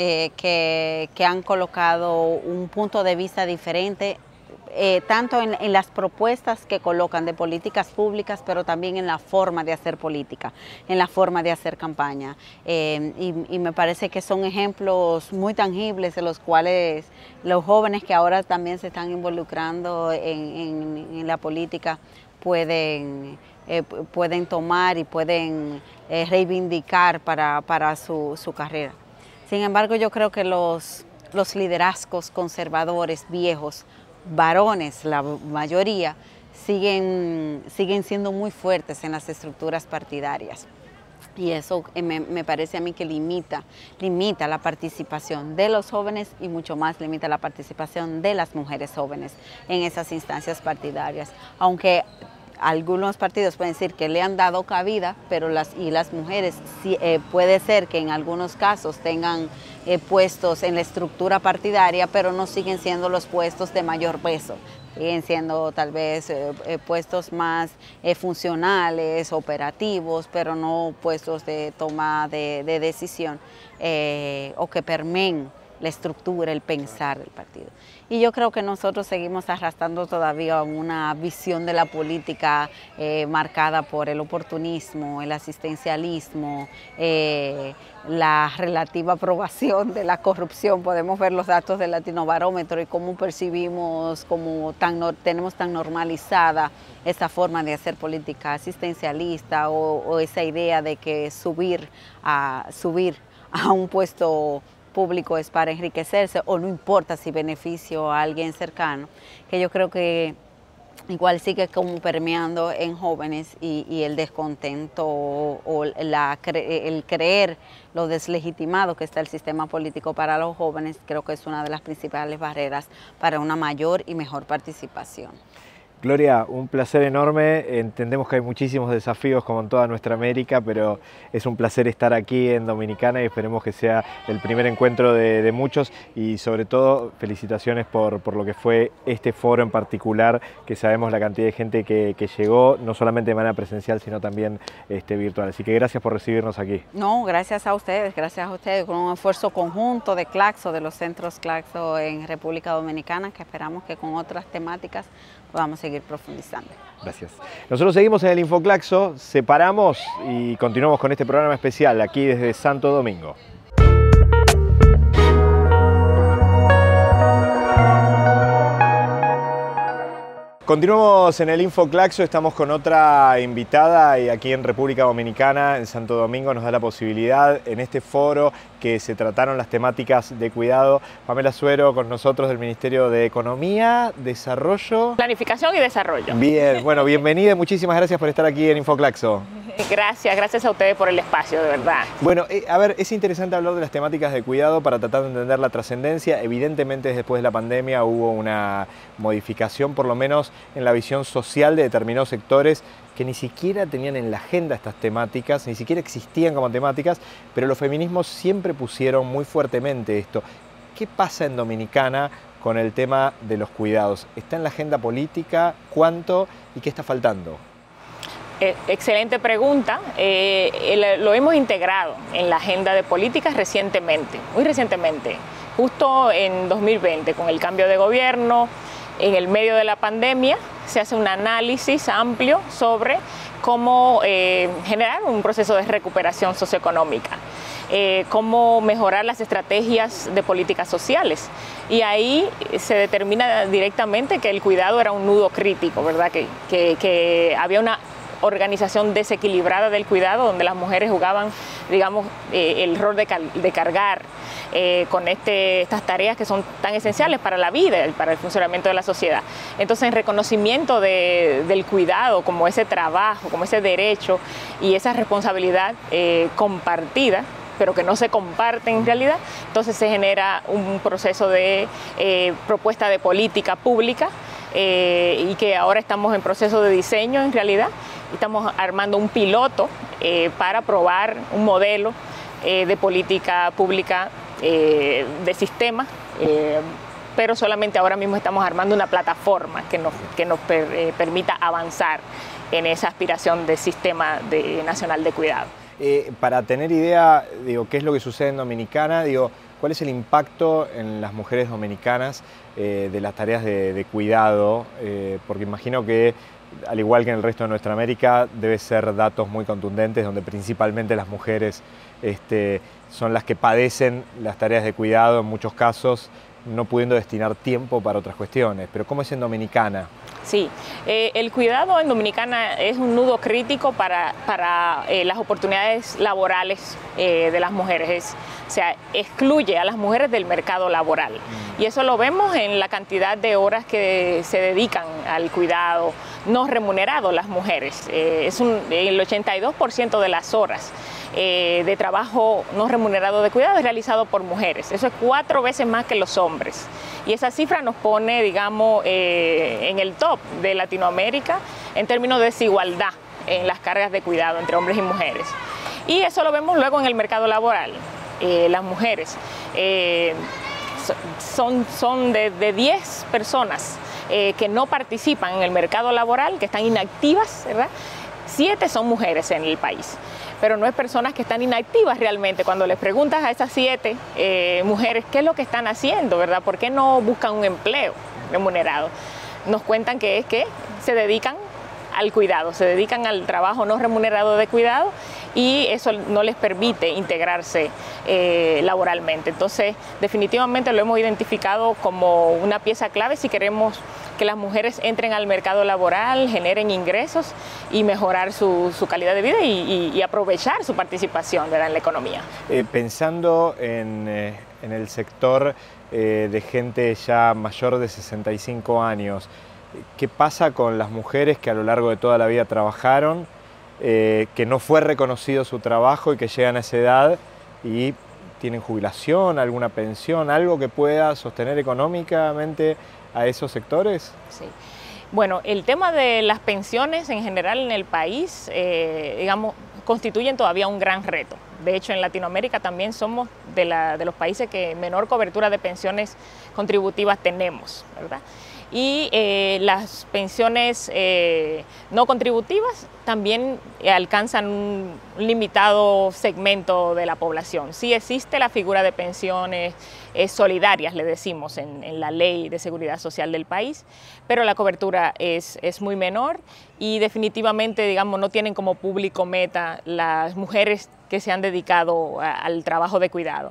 que han colocado un punto de vista diferente, tanto en las propuestas que colocan de políticas públicas, pero también en la forma de hacer política, en la forma de hacer campaña. Y me parece que son ejemplos muy tangibles de los cuales los jóvenes que ahora también se están involucrando en la política pueden tomar y pueden reivindicar para su carrera. Sin embargo, yo creo que los liderazgos conservadores viejos, varones, la mayoría, siguen siendo muy fuertes en las estructuras partidarias. Y eso me parece a mí que limita la participación de los jóvenes y mucho más limita la participación de las mujeres jóvenes en esas instancias partidarias. Aunque algunos partidos pueden decir que le han dado cabida, pero las mujeres puede ser que en algunos casos tengan puestos en la estructura partidaria, pero no siguen siendo los puestos de mayor peso. Siguen siendo tal vez puestos más funcionales, operativos, pero no puestos de toma de decisión o que permeen la estructura, el pensar del partido. Y yo creo que nosotros seguimos arrastrando todavía una visión de la política marcada por el oportunismo, el asistencialismo, la relativa aprobación de la corrupción. Podemos ver los datos del Latinobarómetro y cómo percibimos, tenemos tan normalizada esa forma de hacer política asistencialista o esa idea de que subir a un puesto público es para enriquecerse o no importa si beneficio a alguien cercano, que yo creo que igual sigue como permeando en jóvenes y el descontento o el creer lo deslegitimado que está el sistema político para los jóvenes, creo que es una de las principales barreras para una mayor y mejor participación. Gloria, un placer enorme. Entendemos que hay muchísimos desafíos como en toda nuestra América, pero es un placer estar aquí en Dominicana y esperemos que sea el primer encuentro de muchos y sobre todo felicitaciones por lo que fue este foro en particular, que sabemos la cantidad de gente que llegó, no solamente de manera presencial, sino también virtual. Así que gracias por recibirnos aquí. No, gracias a ustedes, con un esfuerzo conjunto de Claxo, de los centros Claxo en República Dominicana, que esperamos que con otras temáticas podamos seguir profundizando. Gracias. Nosotros seguimos en el InfoClaxo, separamos y continuamos con este programa especial aquí desde Santo Domingo. Continuamos en el InfoClaxo, estamos con otra invitada y aquí en República Dominicana, en Santo Domingo, nos da la posibilidad en este foro que se trataron las temáticas de cuidado. Pamela Suero con nosotros del Ministerio de Economía, Desarrollo... Planificación y Desarrollo. Bien, bueno, bienvenida, muchísimas gracias por estar aquí en Infoclaxo. Gracias a ustedes por el espacio, de verdad. Bueno, a ver, es interesante hablar de las temáticas de cuidado para tratar de entender la trascendencia. Evidentemente, después de la pandemia hubo una modificación, por lo menos en la visión social de determinados sectores que ni siquiera tenían en la agenda estas temáticas, ni siquiera existían como temáticas, pero los feminismos siempre pusieron muy fuertemente esto. ¿Qué pasa en Dominicana con el tema de los cuidados? ¿Está en la agenda política? ¿Cuánto? ¿Y qué está faltando? Excelente pregunta. Lo hemos integrado en la agenda de políticas recientemente, muy recientemente, justo en 2020, con el cambio de gobierno, en el medio de la pandemia, se hace un análisis amplio sobre cómo generar un proceso de recuperación socioeconómica, cómo mejorar las estrategias de políticas sociales. Y ahí se determina directamente que el cuidado era un nudo crítico, ¿verdad? Que había una organización desequilibrada del cuidado, donde las mujeres jugaban, digamos, el rol de cargar con estas tareas que son tan esenciales para la vida y para el funcionamiento de la sociedad. Entonces, en reconocimiento del cuidado como ese trabajo, como ese derecho y esa responsabilidad compartida, pero que no se comparten en realidad, entonces se genera un proceso de propuesta de política pública y que ahora estamos en proceso de diseño en realidad. Estamos armando un piloto para probar un modelo de política pública de sistema, pero solamente ahora mismo estamos armando una plataforma que nos permita avanzar en esa aspiración de sistema nacional de cuidado. Para tener idea, digo, qué es lo que sucede en Dominicana, digo, ¿cuál es el impacto en las mujeres dominicanas de las tareas de cuidado? Porque imagino que, al igual que en el resto de nuestra América, debe ser datos muy contundentes, donde principalmente las mujeres son las que padecen las tareas de cuidado en muchos casos, no pudiendo destinar tiempo para otras cuestiones. Pero ¿cómo es en Dominicana? Sí, el cuidado en Dominicana es un nudo crítico para las oportunidades laborales de las mujeres. O sea, excluye a las mujeres del mercado laboral. Y eso lo vemos en la cantidad de horas que se dedican al cuidado no remunerado las mujeres. El 82% de las horas de trabajo no remunerado de cuidado es realizado por mujeres. Eso es 4 veces más que los hombres. Y esa cifra nos pone, digamos, en el top de Latinoamérica en términos de desigualdad en las cargas de cuidado entre hombres y mujeres. Y eso lo vemos luego en el mercado laboral. Las mujeres son de 10 personas que no participan en el mercado laboral, que están inactivas, ¿verdad? 7 son mujeres en el país. Pero no es personas que están inactivas realmente. Cuando les preguntas a esas 7 mujeres qué es lo que están haciendo, ¿verdad? ¿Por qué no buscan un empleo remunerado? Nos cuentan que es que se dedican al cuidado, se dedican al trabajo no remunerado de cuidado y eso no les permite integrarse laboralmente. Entonces, definitivamente lo hemos identificado como una pieza clave si queremos que las mujeres entren al mercado laboral, generen ingresos y mejorar su calidad de vida y aprovechar su participación, ¿verdad?, en la economía. Pensando en el sector de gente ya mayor de 65 años, ¿qué pasa con las mujeres que a lo largo de toda la vida trabajaron, que no fue reconocido su trabajo y que llegan a esa edad y tienen jubilación, alguna pensión, algo que pueda sostener económicamente a esos sectores? Sí. Bueno, el tema de las pensiones en general en el país, digamos, constituyen todavía un gran reto. De hecho, en Latinoamérica también somos de los países que menor cobertura de pensiones contributivas tenemos, ¿verdad? Y las pensiones no contributivas también alcanzan un limitado segmento de la población. Sí existe la figura de pensiones solidarias, le decimos, en la ley de seguridad social del país, pero la cobertura es muy menor y definitivamente, digamos, no tienen como público meta las mujeres que se han dedicado al trabajo de cuidado.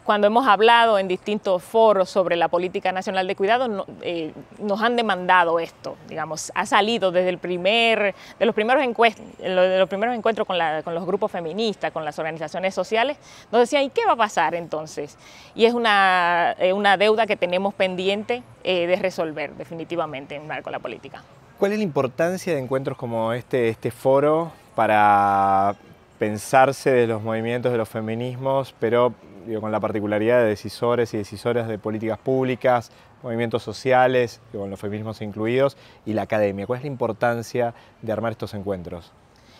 Cuando hemos hablado en distintos foros sobre la política nacional de cuidado, nos han demandado esto, digamos, ha salido desde de los primeros encuentros con los grupos feministas, con las organizaciones sociales, nos decían, ¿y qué va a pasar entonces? Y es una deuda que tenemos pendiente de resolver definitivamente en el marco de la política. ¿Cuál es la importancia de encuentros como este foro para pensarse de los movimientos de los feminismos, pero con la particularidad de decisores y decisoras de políticas públicas, movimientos sociales, con los feminismos incluidos, y la academia? ¿Cuál es la importancia de armar estos encuentros?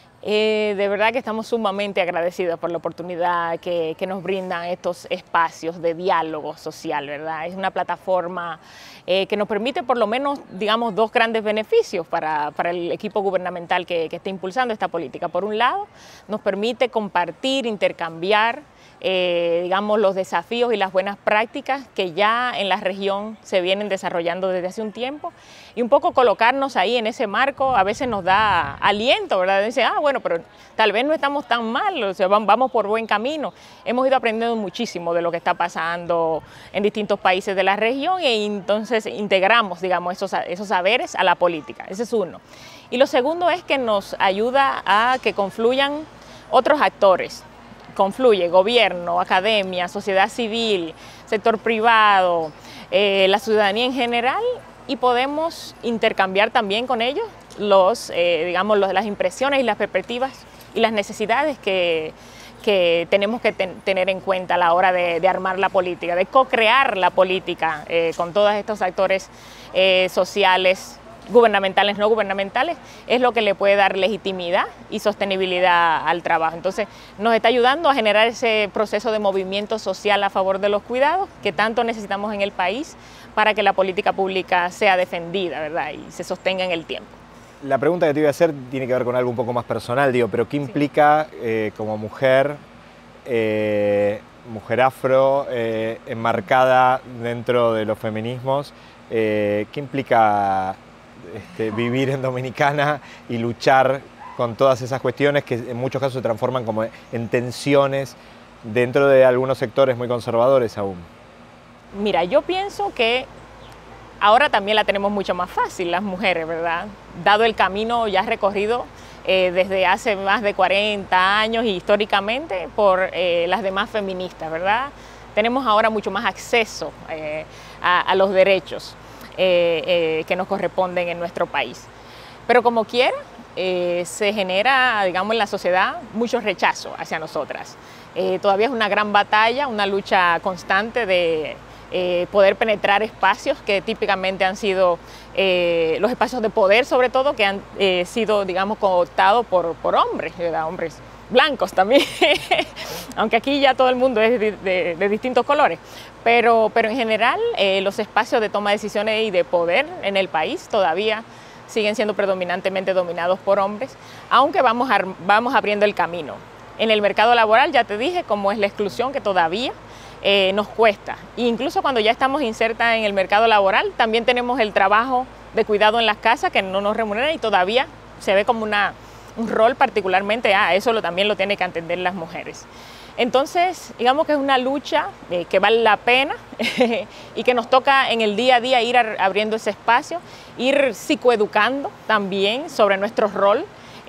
De verdad que estamos sumamente agradecidos por la oportunidad que nos brindan estos espacios de diálogo social, ¿verdad? Es una plataforma que nos permite por lo menos, digamos, dos grandes beneficios para el equipo gubernamental que está impulsando esta política. Por un lado, nos permite compartir, intercambiar, digamos, los desafíos y las buenas prácticas que ya en la región se vienen desarrollando desde hace un tiempo, y un poco colocarnos ahí en ese marco a veces nos da aliento, ¿verdad? Dice, bueno, pero tal vez no estamos tan mal, o sea, vamos por buen camino. Hemos ido aprendiendo muchísimo de lo que está pasando en distintos países de la región, y entonces integramos, digamos, esos saberes a la política. Ese es uno. Y lo segundo es que nos ayuda a que confluyan otros actores. Confluye gobierno, academia, sociedad civil, sector privado, la ciudadanía en general, y podemos intercambiar también con ellos digamos, las impresiones y las perspectivas y las necesidades que tenemos que tener en cuenta a la hora de armar la política, de co-crear la política con todos estos actores sociales, gubernamentales, no gubernamentales, es lo que le puede dar legitimidad y sostenibilidad al trabajo. Entonces, nos está ayudando a generar ese proceso de movimiento social a favor de los cuidados que tanto necesitamos en el país para que la política pública sea defendida, ¿verdad? Y se sostenga en el tiempo. La pregunta que te iba a hacer tiene que ver con algo un poco más personal, pero ¿qué implica como mujer, mujer afro, enmarcada dentro de los feminismos, qué implica vivir en Dominicana y luchar con todas esas cuestiones que en muchos casos se transforman como en tensiones dentro de algunos sectores muy conservadores aún? Mira, yo pienso que ahora también la tenemos mucho más fácil las mujeres, ¿verdad? Dado el camino ya recorrido desde hace más de 40 años y históricamente por las demás feministas, ¿verdad? Tenemos ahora mucho más acceso a los derechos que nos corresponden en nuestro país. Pero como quiera, se genera, digamos, en la sociedad mucho rechazo hacia nosotras. Todavía es una gran batalla, una lucha constante de poder penetrar espacios que típicamente han sido los espacios de poder, sobre todo, que han sido, digamos, cooptados por hombres, ¿verdad? Hombres blancos también, aunque aquí ya todo el mundo es de distintos colores, pero en general los espacios de toma de decisiones y de poder en el país todavía siguen siendo predominantemente dominados por hombres, aunque vamos abriendo el camino. En el mercado laboral, ya te dije, cómo es la exclusión que todavía nos cuesta. E incluso cuando ya estamos insertas en el mercado laboral, también tenemos el trabajo de cuidado en las casas que no nos remunera y todavía se ve como un rol particularmente, eso también lo tienen que entender las mujeres. Entonces, digamos que es una lucha que vale la pena y que nos toca en el día a día ir abriendo ese espacio, ir psicoeducando también sobre nuestro rol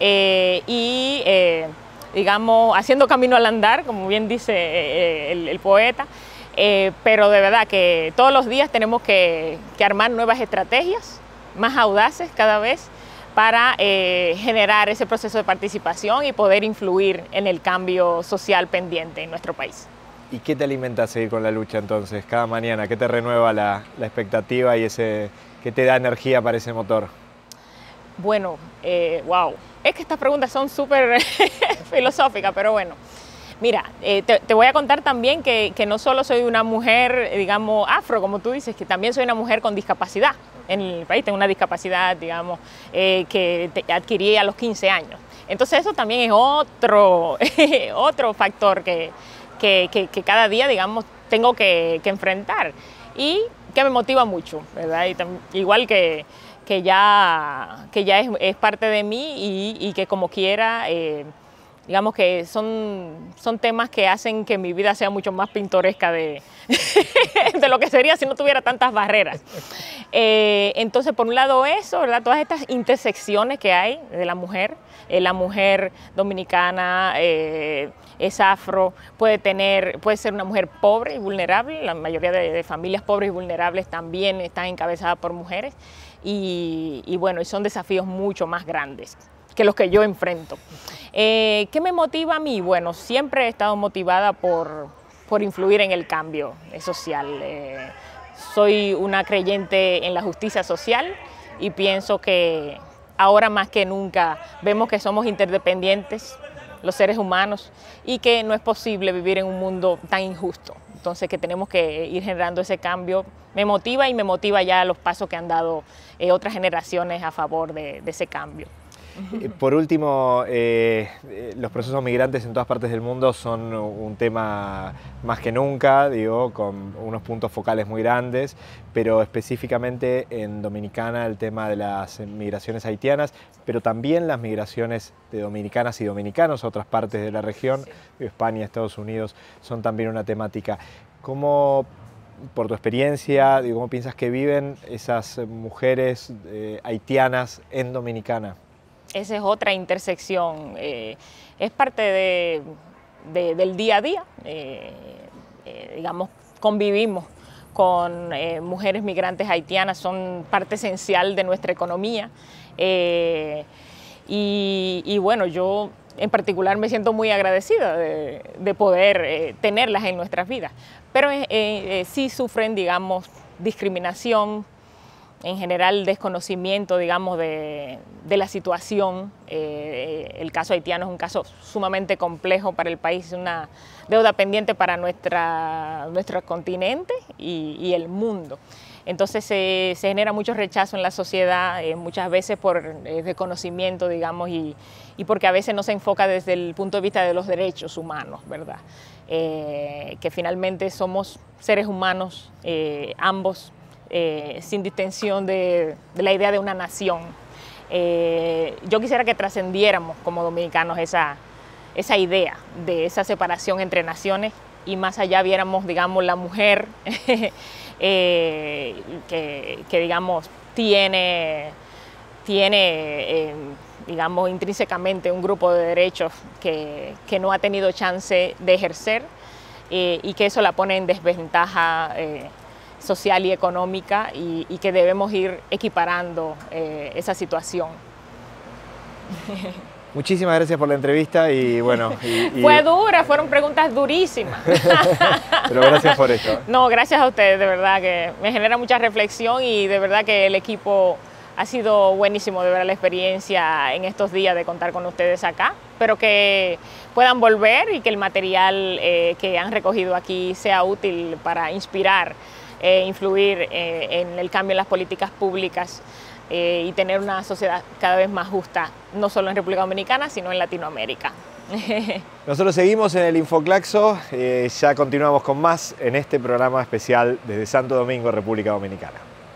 digamos, haciendo camino al andar, como bien dice el poeta, pero de verdad que todos los días tenemos que armar nuevas estrategias, más audaces cada vez, para generar ese proceso de participación y poder influir en el cambio social pendiente en nuestro país. ¿Y qué te alimenta a seguir con la lucha entonces, cada mañana? ¿Qué te renueva la expectativa y qué te da energía para ese motor? Bueno, wow, es que estas preguntas son súper filosóficas, pero bueno. Mira, te voy a contar también que no solo soy una mujer, digamos, afro, como tú dices, que también soy una mujer con discapacidad en el país. Tengo una discapacidad, digamos, que adquirí a los 15 años. Entonces eso también es otro factor que cada día, digamos, tengo que enfrentar y que me motiva mucho, ¿verdad? Y igual que ya es parte de mí y que como quiera digamos que son temas que hacen que mi vida sea mucho más pintoresca de lo que sería si no tuviera tantas barreras. Entonces, por un lado eso, ¿verdad? Todas estas intersecciones que hay de la mujer dominicana es afro, puede ser una mujer pobre y vulnerable, la mayoría de familias pobres y vulnerables también están encabezadas por mujeres, y bueno, y son desafíos mucho más grandes que los que yo enfrento. ¿Qué me motiva a mí? Bueno, siempre he estado motivada por influir en el cambio social. Soy una creyente en la justicia social y pienso que ahora más que nunca vemos que somos interdependientes los seres humanos y que no es posible vivir en un mundo tan injusto. Entonces que tenemos que ir generando ese cambio. Me motiva y me motiva ya los pasos que han dado otras generaciones a favor de ese cambio. Por último, los procesos migrantes en todas partes del mundo son un tema más que nunca, digo, con unos puntos focales muy grandes, pero específicamente en Dominicana el tema de las migraciones haitianas, pero también las migraciones de dominicanas y dominicanos a otras partes de la región, sí. España, Estados Unidos, son también una temática. ¿Cómo, por tu experiencia, digo, cómo piensas que viven esas mujeres haitianas en Dominicana? Esa es otra intersección, es parte del día a día, digamos, convivimos con mujeres migrantes haitianas, son parte esencial de nuestra economía, y bueno, yo en particular me siento muy agradecida de poder tenerlas en nuestras vidas, pero sí sufren, digamos, discriminación, en general desconocimiento, digamos, de la situación. El caso haitiano es un caso sumamente complejo para el país, es una deuda pendiente para nuestro continente y el mundo. Entonces se genera mucho rechazo en la sociedad, muchas veces por desconocimiento, digamos, y porque a veces no se enfoca desde el punto de vista de los derechos humanos, ¿verdad? Que finalmente somos seres humanos, ambos, sin distinción de la idea de una nación. Yo quisiera que trascendiéramos como dominicanos esa idea de esa separación entre naciones y más allá viéramos, digamos, la mujer que digamos, tiene digamos, intrínsecamente un grupo de derechos que no ha tenido chance de ejercer y que eso la pone en desventaja social y económica y que debemos ir equiparando esa situación. Muchísimas gracias por la entrevista y bueno... Fue dura, fueron preguntas durísimas. Pero gracias por esto. No, gracias a ustedes, de verdad que me genera mucha reflexión y de verdad que el equipo ha sido buenísimo de ver la experiencia en estos días de contar con ustedes acá, pero que puedan volver y que el material que han recogido aquí sea útil para inspirar influir en el cambio en las políticas públicas y tener una sociedad cada vez más justa, no solo en República Dominicana, sino en Latinoamérica. Nosotros seguimos en el Infoclaxo, ya continuamos con más en este programa especial desde Santo Domingo, República Dominicana.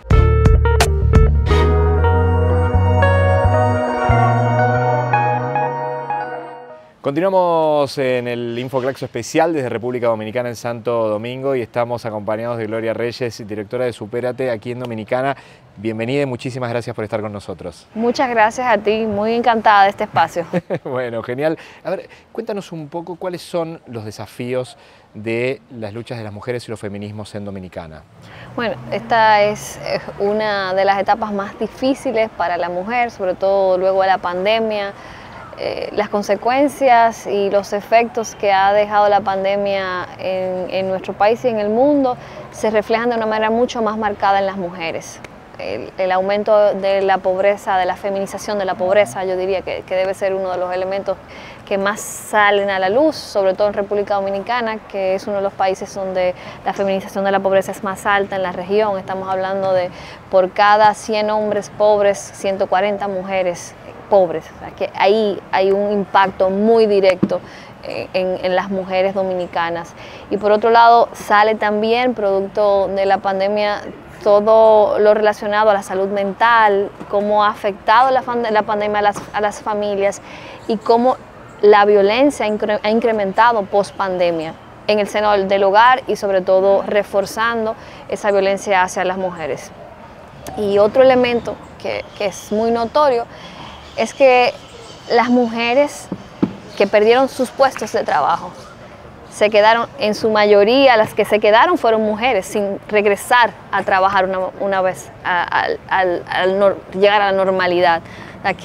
Continuamos en el Infoclaxo especial desde República Dominicana en Santo Domingo y estamos acompañados de Gloria Reyes, directora de Supérate aquí en Dominicana. Bienvenida y muchísimas gracias por estar con nosotros. Muchas gracias a ti, muy encantada de este espacio. Bueno, genial. A ver, cuéntanos un poco cuáles son los desafíos de las luchas de las mujeres y los feminismos en Dominicana. Bueno, esta es una de las etapas más difíciles para la mujer, sobre todo luego de la pandemia. Las consecuencias y los efectos que ha dejado la pandemia en nuestro país y en el mundo se reflejan de una manera mucho más marcada en las mujeres. El aumento de la pobreza, de la feminización de la pobreza, yo diría que debe ser uno de los elementos que más salen a la luz, sobre todo en República Dominicana, que es uno de los países donde la feminización de la pobreza es más alta en la región. Estamos hablando de por cada 100 hombres pobres, 140 mujeres pobres. O sea, que ahí hay un impacto muy directo en las mujeres dominicanas. Y por otro lado, sale también, producto de la pandemia, todo lo relacionado a la salud mental, cómo ha afectado la pandemia a las familias y cómo la violencia ha incrementado post pandemia en el seno del hogar y sobre todo reforzando esa violencia hacia las mujeres. Y otro elemento que es muy notorio es que las mujeres que perdieron sus puestos de trabajo se quedaron, en su mayoría las que se quedaron fueron mujeres sin regresar a trabajar una vez llegar a la normalidad. O sea,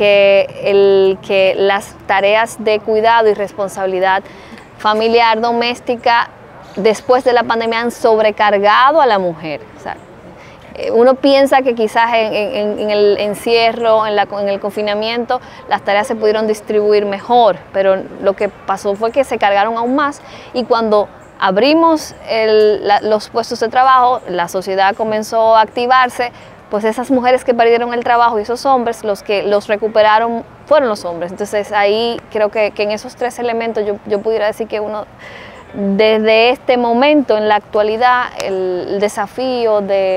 que las tareas de cuidado y responsabilidad familiar, doméstica, después de la pandemia han sobrecargado a la mujer. O sea, uno piensa que quizás en el encierro, en el confinamiento, las tareas se pudieron distribuir mejor, pero lo que pasó fue que se cargaron aún más, y cuando abrimos los puestos de trabajo, la sociedad comenzó a activarse, pues esas mujeres que perdieron el trabajo y esos hombres, los que los recuperaron fueron los hombres. Entonces ahí creo que en esos tres elementos yo pudiera decir que uno, desde este momento en la actualidad, el desafío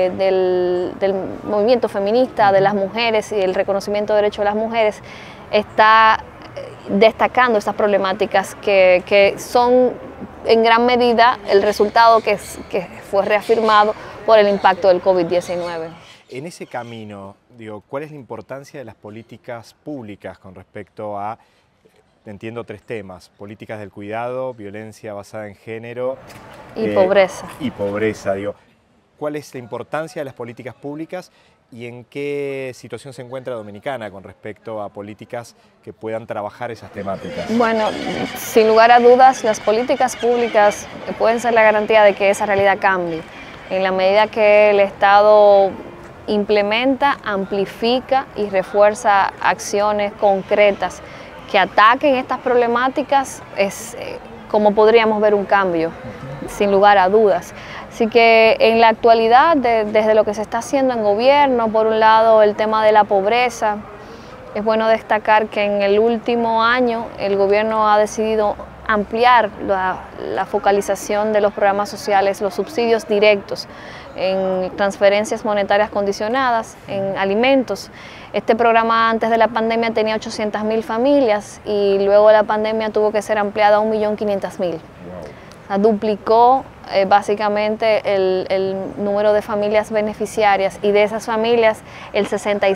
del movimiento feminista, de las mujeres y el reconocimiento de derechos de las mujeres está destacando estas problemáticas que son en gran medida el resultado que fue reafirmado por el impacto del COVID-19. En ese camino, digo, ¿cuál es la importancia de las políticas públicas con respecto a, entiendo, tres temas: políticas del cuidado, violencia basada en género y pobreza? Y pobreza, digo. ¿Cuál es la importancia de las políticas públicas y en qué situación se encuentra Dominicana con respecto a políticas que puedan trabajar esas temáticas? Bueno, sin lugar a dudas, las políticas públicas pueden ser la garantía de que esa realidad cambie. En la medida que el Estado implementa, amplifica y refuerza acciones concretas que ataquen estas problemáticas, es como podríamos ver un cambio, sin lugar a dudas. Así que en la actualidad, desde lo que se está haciendo en gobierno, por un lado el tema de la pobreza, es bueno destacar que en el último año el gobierno ha decidido ampliar la focalización de los programas sociales, los subsidios directos en transferencias monetarias condicionadas, en alimentos. Este programa antes de la pandemia tenía 800.000 familias y luego de la pandemia tuvo que ser ampliado a 1.500.000. O sea, duplicó básicamente el número de familias beneficiarias, y de esas familias el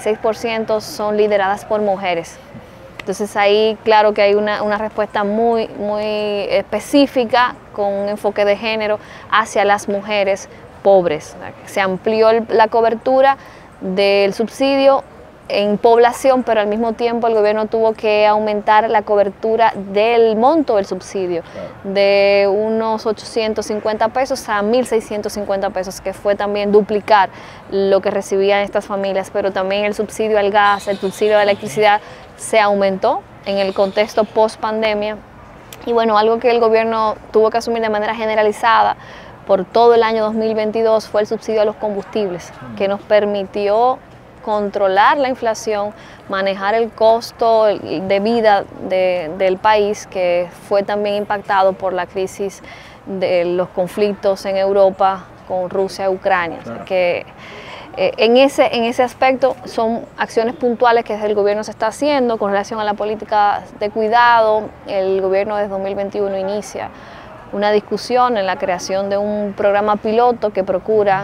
66% son lideradas por mujeres. Entonces ahí claro que hay una respuesta muy específica con un enfoque de género hacia las mujeres pobres. Se amplió la cobertura del subsidio en población, pero al mismo tiempo el gobierno tuvo que aumentar la cobertura del monto del subsidio de unos 850 pesos a 1.650 pesos, que fue también duplicar lo que recibían estas familias. Pero también el subsidio al gas, el subsidio a la electricidad se aumentó en el contexto post pandemia. Y bueno, algo que el gobierno tuvo que asumir de manera generalizada por todo el año 2022 fue el subsidio a los combustibles, que nos permitió controlar la inflación, manejar el costo de vida del país, que fue también impactado por la crisis de los conflictos en Europa con Rusia y Ucrania. Claro. O sea, que en ese aspecto son acciones puntuales que desde el gobierno se está haciendo con relación a la política de cuidado. El gobierno desde 2021 inicia una discusión en la creación de un programa piloto que procura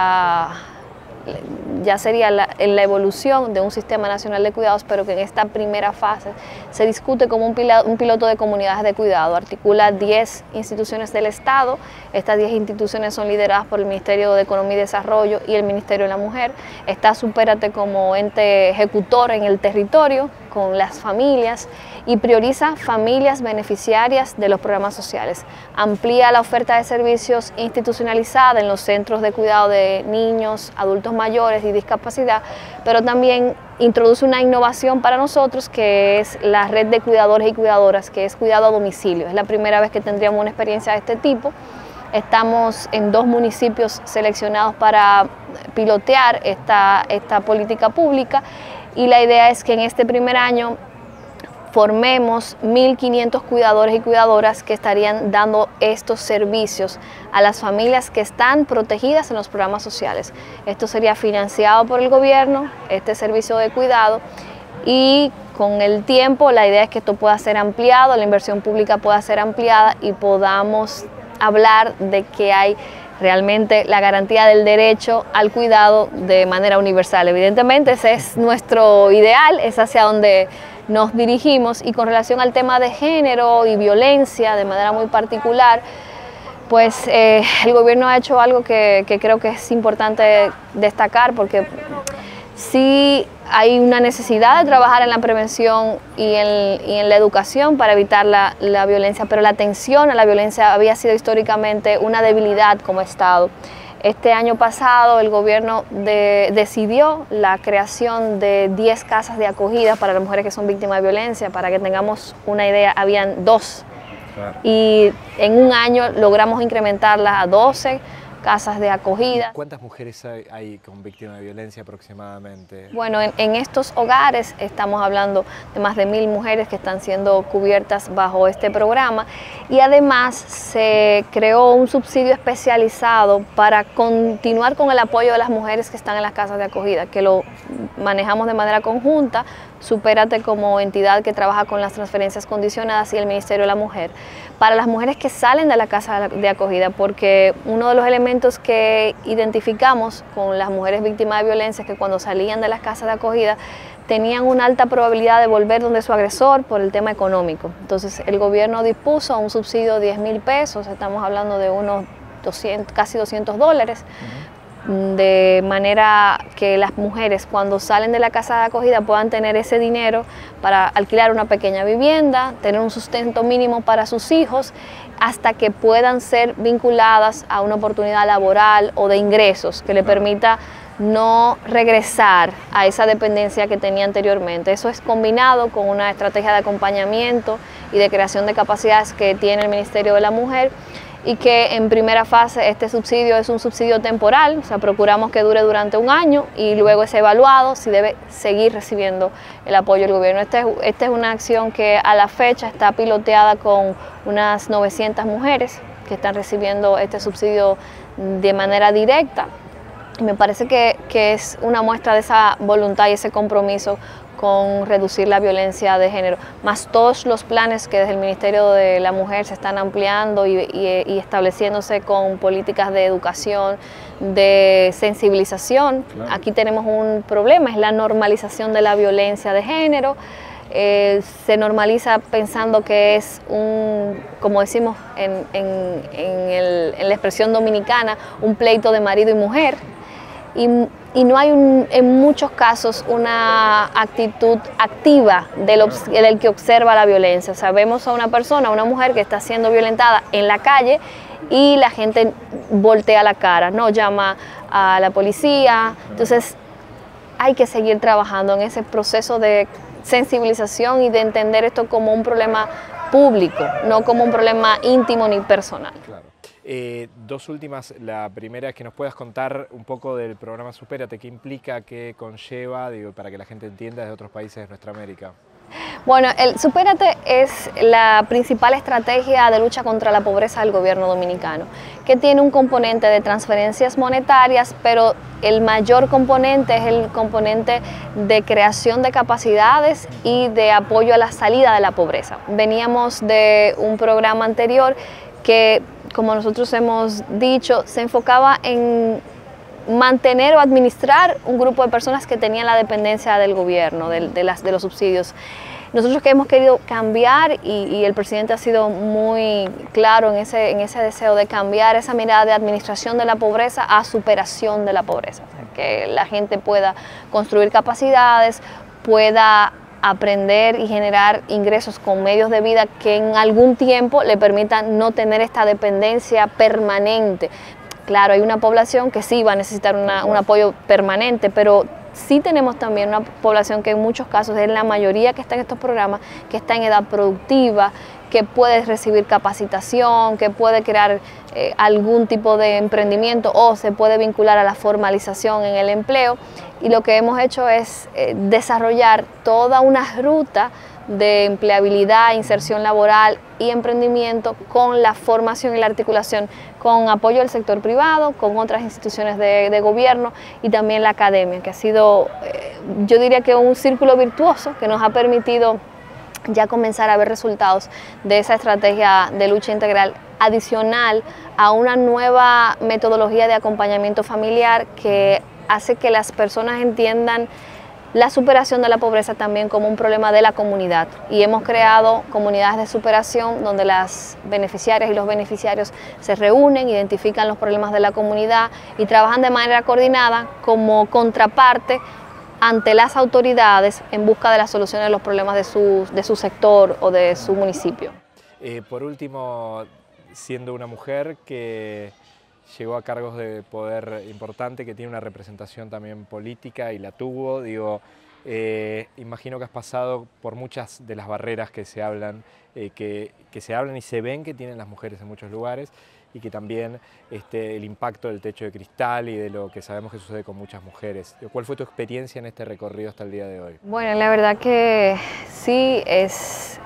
ya sería la evolución de un sistema nacional de cuidados, pero que en esta primera fase se discute como un piloto de comunidades de cuidado. Articula 10 instituciones del Estado. Estas 10 instituciones son lideradas por el Ministerio de Economía y Desarrollo y el Ministerio de la Mujer. Está Supérate como ente ejecutor en el territorio con las familias y prioriza familias beneficiarias de los programas sociales. Amplía la oferta de servicios institucionalizada en los centros de cuidado de niños, adultos mayores y discapacidad, pero también introduce una innovación para nosotros, que es la red de cuidadores y cuidadoras, que es cuidado a domicilio. Es la primera vez que tendríamos una experiencia de este tipo. Estamos en 2 municipios seleccionados para pilotear esta política pública, y la idea es que en este primer año formemos 1.500 cuidadores y cuidadoras que estarían dando estos servicios a las familias que están protegidas en los programas sociales. Esto sería financiado por el gobierno, este servicio de cuidado, y con el tiempo la idea es que esto pueda ser ampliado, la inversión pública pueda ser ampliada y podamos hablar de que hay realmente la garantía del derecho al cuidado de manera universal. Evidentemente ese es nuestro ideal, es hacia donde nos dirigimos, y con relación al tema de género y violencia de manera muy particular, pues el gobierno ha hecho algo que creo que es importante destacar, porque sí hay una necesidad de trabajar en la prevención y en la educación para evitar la violencia, pero la atención a la violencia había sido históricamente una debilidad como Estado. Este año pasado el gobierno decidió la creación de 10 casas de acogida para las mujeres que son víctimas de violencia. Para que tengamos una idea, habían 2. Claro. Y en un año logramos incrementarlas a 12 casas de acogida. ¿Cuántas mujeres hay con víctimas de violencia aproximadamente? Bueno, en estos hogares estamos hablando de más de 1000 mujeres que están siendo cubiertas bajo este programa, y además se creó un subsidio especializado para continuar con el apoyo de las mujeres que están en las casas de acogida, que lo manejamos de manera conjunta, Supérate como entidad que trabaja con las transferencias condicionadas y el Ministerio de la Mujer, para las mujeres que salen de la casa de acogida, porque uno de los elementos que identificamos con las mujeres víctimas de violencia es que cuando salían de las casas de acogida tenían una alta probabilidad de volver donde su agresor por el tema económico. Entonces el gobierno dispuso un subsidio de 10.000 pesos, estamos hablando de unos casi $200, de manera que las mujeres cuando salen de la casa de acogida puedan tener ese dinero para alquilar una pequeña vivienda, tener un sustento mínimo para sus hijos, hasta que puedan ser vinculadas a una oportunidad laboral o de ingresos que le permita no regresar a esa dependencia que tenía anteriormente. Eso es combinado con una estrategia de acompañamiento y de creación de capacidades que tiene el Ministerio de la Mujer, y que en primera fase este subsidio es un subsidio temporal, o sea, procuramos que dure durante un año y luego es evaluado si debe seguir recibiendo el apoyo del gobierno. Esta es una acción que a la fecha está piloteada con unas 900 mujeres que están recibiendo este subsidio de manera directa, y me parece que es una muestra de esa voluntad y ese compromiso con reducir la violencia de género, más todos los planes que desde el Ministerio de la Mujer se están ampliando y estableciéndose con políticas de educación, de sensibilización. Claro. Aquí tenemos un problema, es la normalización de la violencia de género. Se normaliza pensando que es como decimos en la expresión dominicana, un pleito de marido y mujer. Y no hay en muchos casos una actitud activa del que observa la violencia. O sea, vemos a una persona, a una mujer que está siendo violentada en la calle y la gente voltea la cara, no llama a la policía. Entonces hay que seguir trabajando en ese proceso de sensibilización y de entender esto como un problema público, no como un problema íntimo ni personal. Claro. Dos últimas, la primera es que nos puedas contar un poco del programa Supérate, qué implica, qué conlleva, digo, para que la gente entienda desde otros países de nuestra América. Bueno, el Supérate es la principal estrategia de lucha contra la pobreza del gobierno dominicano, que tiene un componente de transferencias monetarias, pero el mayor componente es el componente de creación de capacidades y de apoyo a la salida de la pobreza. Veníamos de un programa anterior que, como nosotros hemos dicho, se enfocaba en mantener o administrar un grupo de personas que tenían la dependencia del gobierno, de los subsidios. Nosotros que hemos querido cambiar, y el presidente ha sido muy claro en ese deseo de cambiar esa mirada de administración de la pobreza a superación de la pobreza, o sea, que la gente pueda construir capacidades, pueda aprender y generar ingresos con medios de vida que en algún tiempo le permitan no tener esta dependencia permanente. Claro, hay una población que sí va a necesitar un apoyo permanente, pero sí tenemos también una población que en muchos casos es la mayoría que está en estos programas, que está en edad productiva, que puede recibir capacitación, que puede crear algún tipo de emprendimiento o se puede vincular a la formalización en el empleo. Y lo que hemos hecho es desarrollar toda una ruta de empleabilidad, inserción laboral y emprendimiento, con la formación y la articulación con apoyo del sector privado, con otras instituciones de gobierno y también la academia, que ha sido, yo diría que un círculo virtuoso que nos ha permitido ya comenzar a ver resultados de esa estrategia de lucha integral, adicional a una nueva metodología de acompañamiento familiar que hace que las personas entiendan la superación de la pobreza también como un problema de la comunidad, y hemos creado comunidades de superación donde las beneficiarias y los beneficiarios se reúnen, identifican los problemas de la comunidad y trabajan de manera coordinada como contraparte ante las autoridades en busca de la solución de los problemas de su sector o de su municipio. Por último, siendo una mujer que llegó a cargos de poder importante, que tiene una representación también política y la tuvo, digo, imagino que has pasado por muchas de las barreras que se hablan, que se hablan y se ven que tienen las mujeres en muchos lugares, y que también el impacto del techo de cristal y de lo que sabemos que sucede con muchas mujeres. ¿Cuál fue tu experiencia en este recorrido hasta el día de hoy? Bueno, la verdad que sí es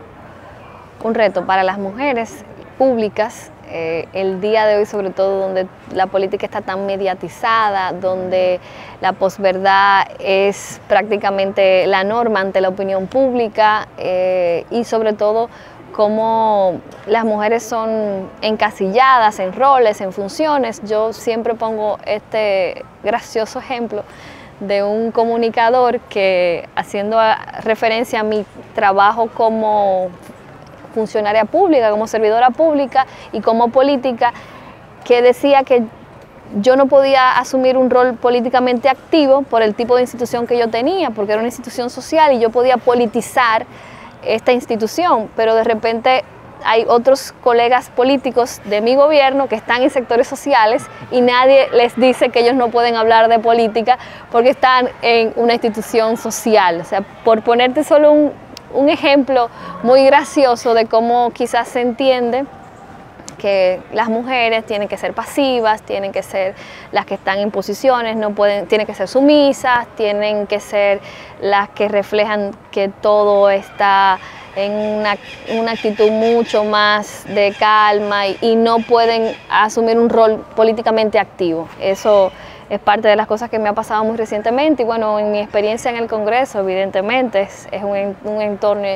un reto para las mujeres públicas, el día de hoy sobre todo, donde la política está tan mediatizada, donde la posverdad es prácticamente la norma ante la opinión pública, y sobre todo cómo las mujeres son encasilladas en roles, en funciones. Yo siempre pongo este gracioso ejemplo de un comunicador que, haciendo referencia a mi trabajo como funcionaria pública, como servidora pública y como política, que decía que yo no podía asumir un rol políticamente activo por el tipo de institución que yo tenía, porque era una institución social y yo podía politizar esta institución, pero de repente hay otros colegas políticos de mi gobierno que están en sectores sociales y nadie les dice que ellos no pueden hablar de política porque están en una institución social. O sea, por ponerte solo un ejemplo muy gracioso de cómo quizás se entiende que las mujeres tienen que ser pasivas, tienen que ser las que están en posiciones, tienen que ser sumisas, tienen que ser las que reflejan que todo está en una actitud mucho más de calma y no pueden asumir un rol políticamente activo. Eso es parte de las cosas que me ha pasado muy recientemente, y bueno, en mi experiencia en el Congreso, evidentemente, es un entorno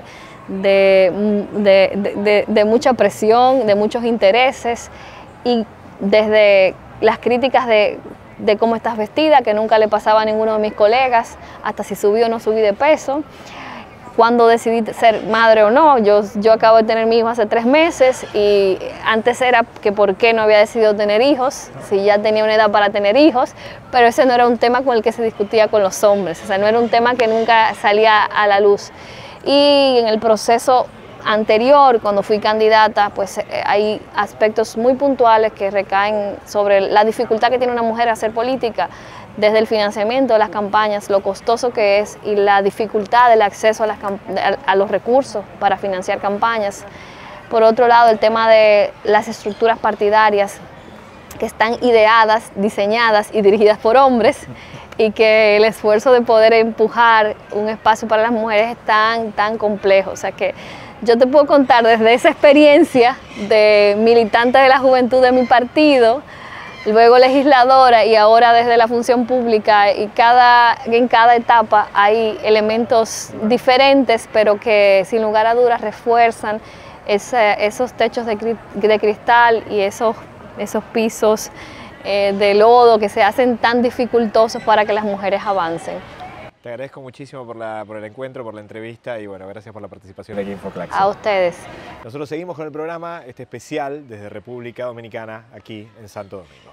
de mucha presión, de muchos intereses, y desde las críticas de cómo estás vestida, que nunca le pasaba a ninguno de mis colegas, hasta si subí o no subí de peso, cuando decidí ser madre o no. Yo acabo de tener mi hijo hace 3 meses, y antes era que por qué no había decidido tener hijos, si ya tenía una edad para tener hijos, pero ese no era un tema con el que se discutía con los hombres, o sea, no era un tema que nunca salía a la luz. Y en el proceso anterior, cuando fui candidata, pues hay aspectos muy puntuales que recaen sobre la dificultad que tiene una mujer a hacer política, desde el financiamiento de las campañas, lo costoso que es, y la dificultad del acceso a los recursos para financiar campañas. Por otro lado, el tema de las estructuras partidarias que están ideadas, diseñadas y dirigidas por hombres, y que el esfuerzo de poder empujar un espacio para las mujeres es tan complejo. O sea que yo te puedo contar desde esa experiencia de militante de la juventud de mi partido, luego legisladora y ahora desde la función pública, y en cada etapa hay elementos diferentes, pero que sin lugar a dudas refuerzan esos techos de cristal y esos pisos de lodo que se hacen tan dificultosos para que las mujeres avancen. Te agradezco muchísimo por el encuentro, por la entrevista, y bueno, gracias por la participación aquí en InfoClaxon. A ustedes. Nosotros seguimos con el programa especial desde República Dominicana, aquí en Santo Domingo.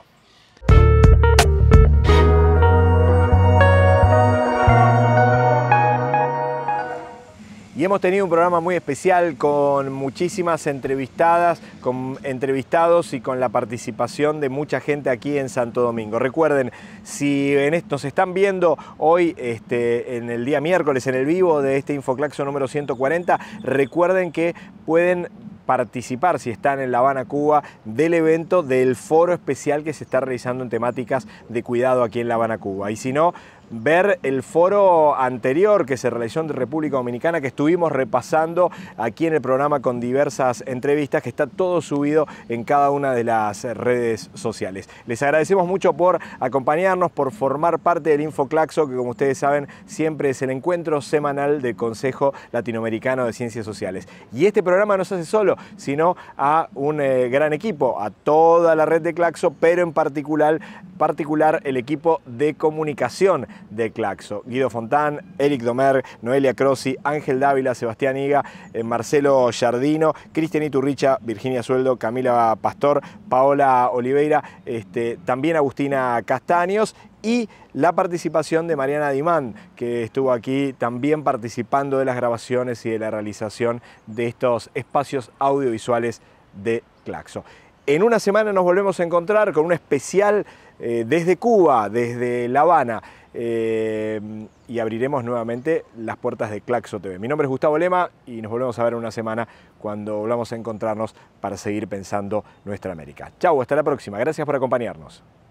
Y hemos tenido un programa muy especial con muchísimas entrevistadas, con entrevistados y con la participación de mucha gente aquí en Santo Domingo. Recuerden, si nos están viendo hoy en el día miércoles en el vivo de este InfoClaxon número 140, recuerden que pueden participar, si están en La Habana, Cuba, del evento del foro especial que se está realizando en temáticas de cuidado aquí en La Habana, Cuba. Y si no, ver el foro anterior que se realizó en República Dominicana, que estuvimos repasando aquí en el programa con diversas entrevistas, que está todo subido en cada una de las redes sociales. Les agradecemos mucho por acompañarnos, por formar parte del InfoClaxo, que como ustedes saben siempre es el encuentro semanal del Consejo Latinoamericano de Ciencias Sociales. Y este programa no se hace solo, sino a un gran equipo, a toda la red de Claxo, pero en particular el equipo de comunicación de Claxo. Guido Fontán, Eric Domer, Noelia Crossi, Ángel Dávila, Sebastián Higa, Marcelo Giardino, Cristian Iturricha, Virginia Sueldo, Camila Pastor, Paola Oliveira, también Agustina Castaños, y la participación de Mariana Dimán, que estuvo aquí también participando de las grabaciones y de la realización de estos espacios audiovisuales de Claxo. En una semana nos volvemos a encontrar con un especial desde Cuba, desde La Habana, y abriremos nuevamente las puertas de Claxo TV. Mi nombre es Gustavo Lema y nos volvemos a ver en una semana cuando volvamos a encontrarnos para seguir pensando nuestra América. Chau, hasta la próxima. Gracias por acompañarnos.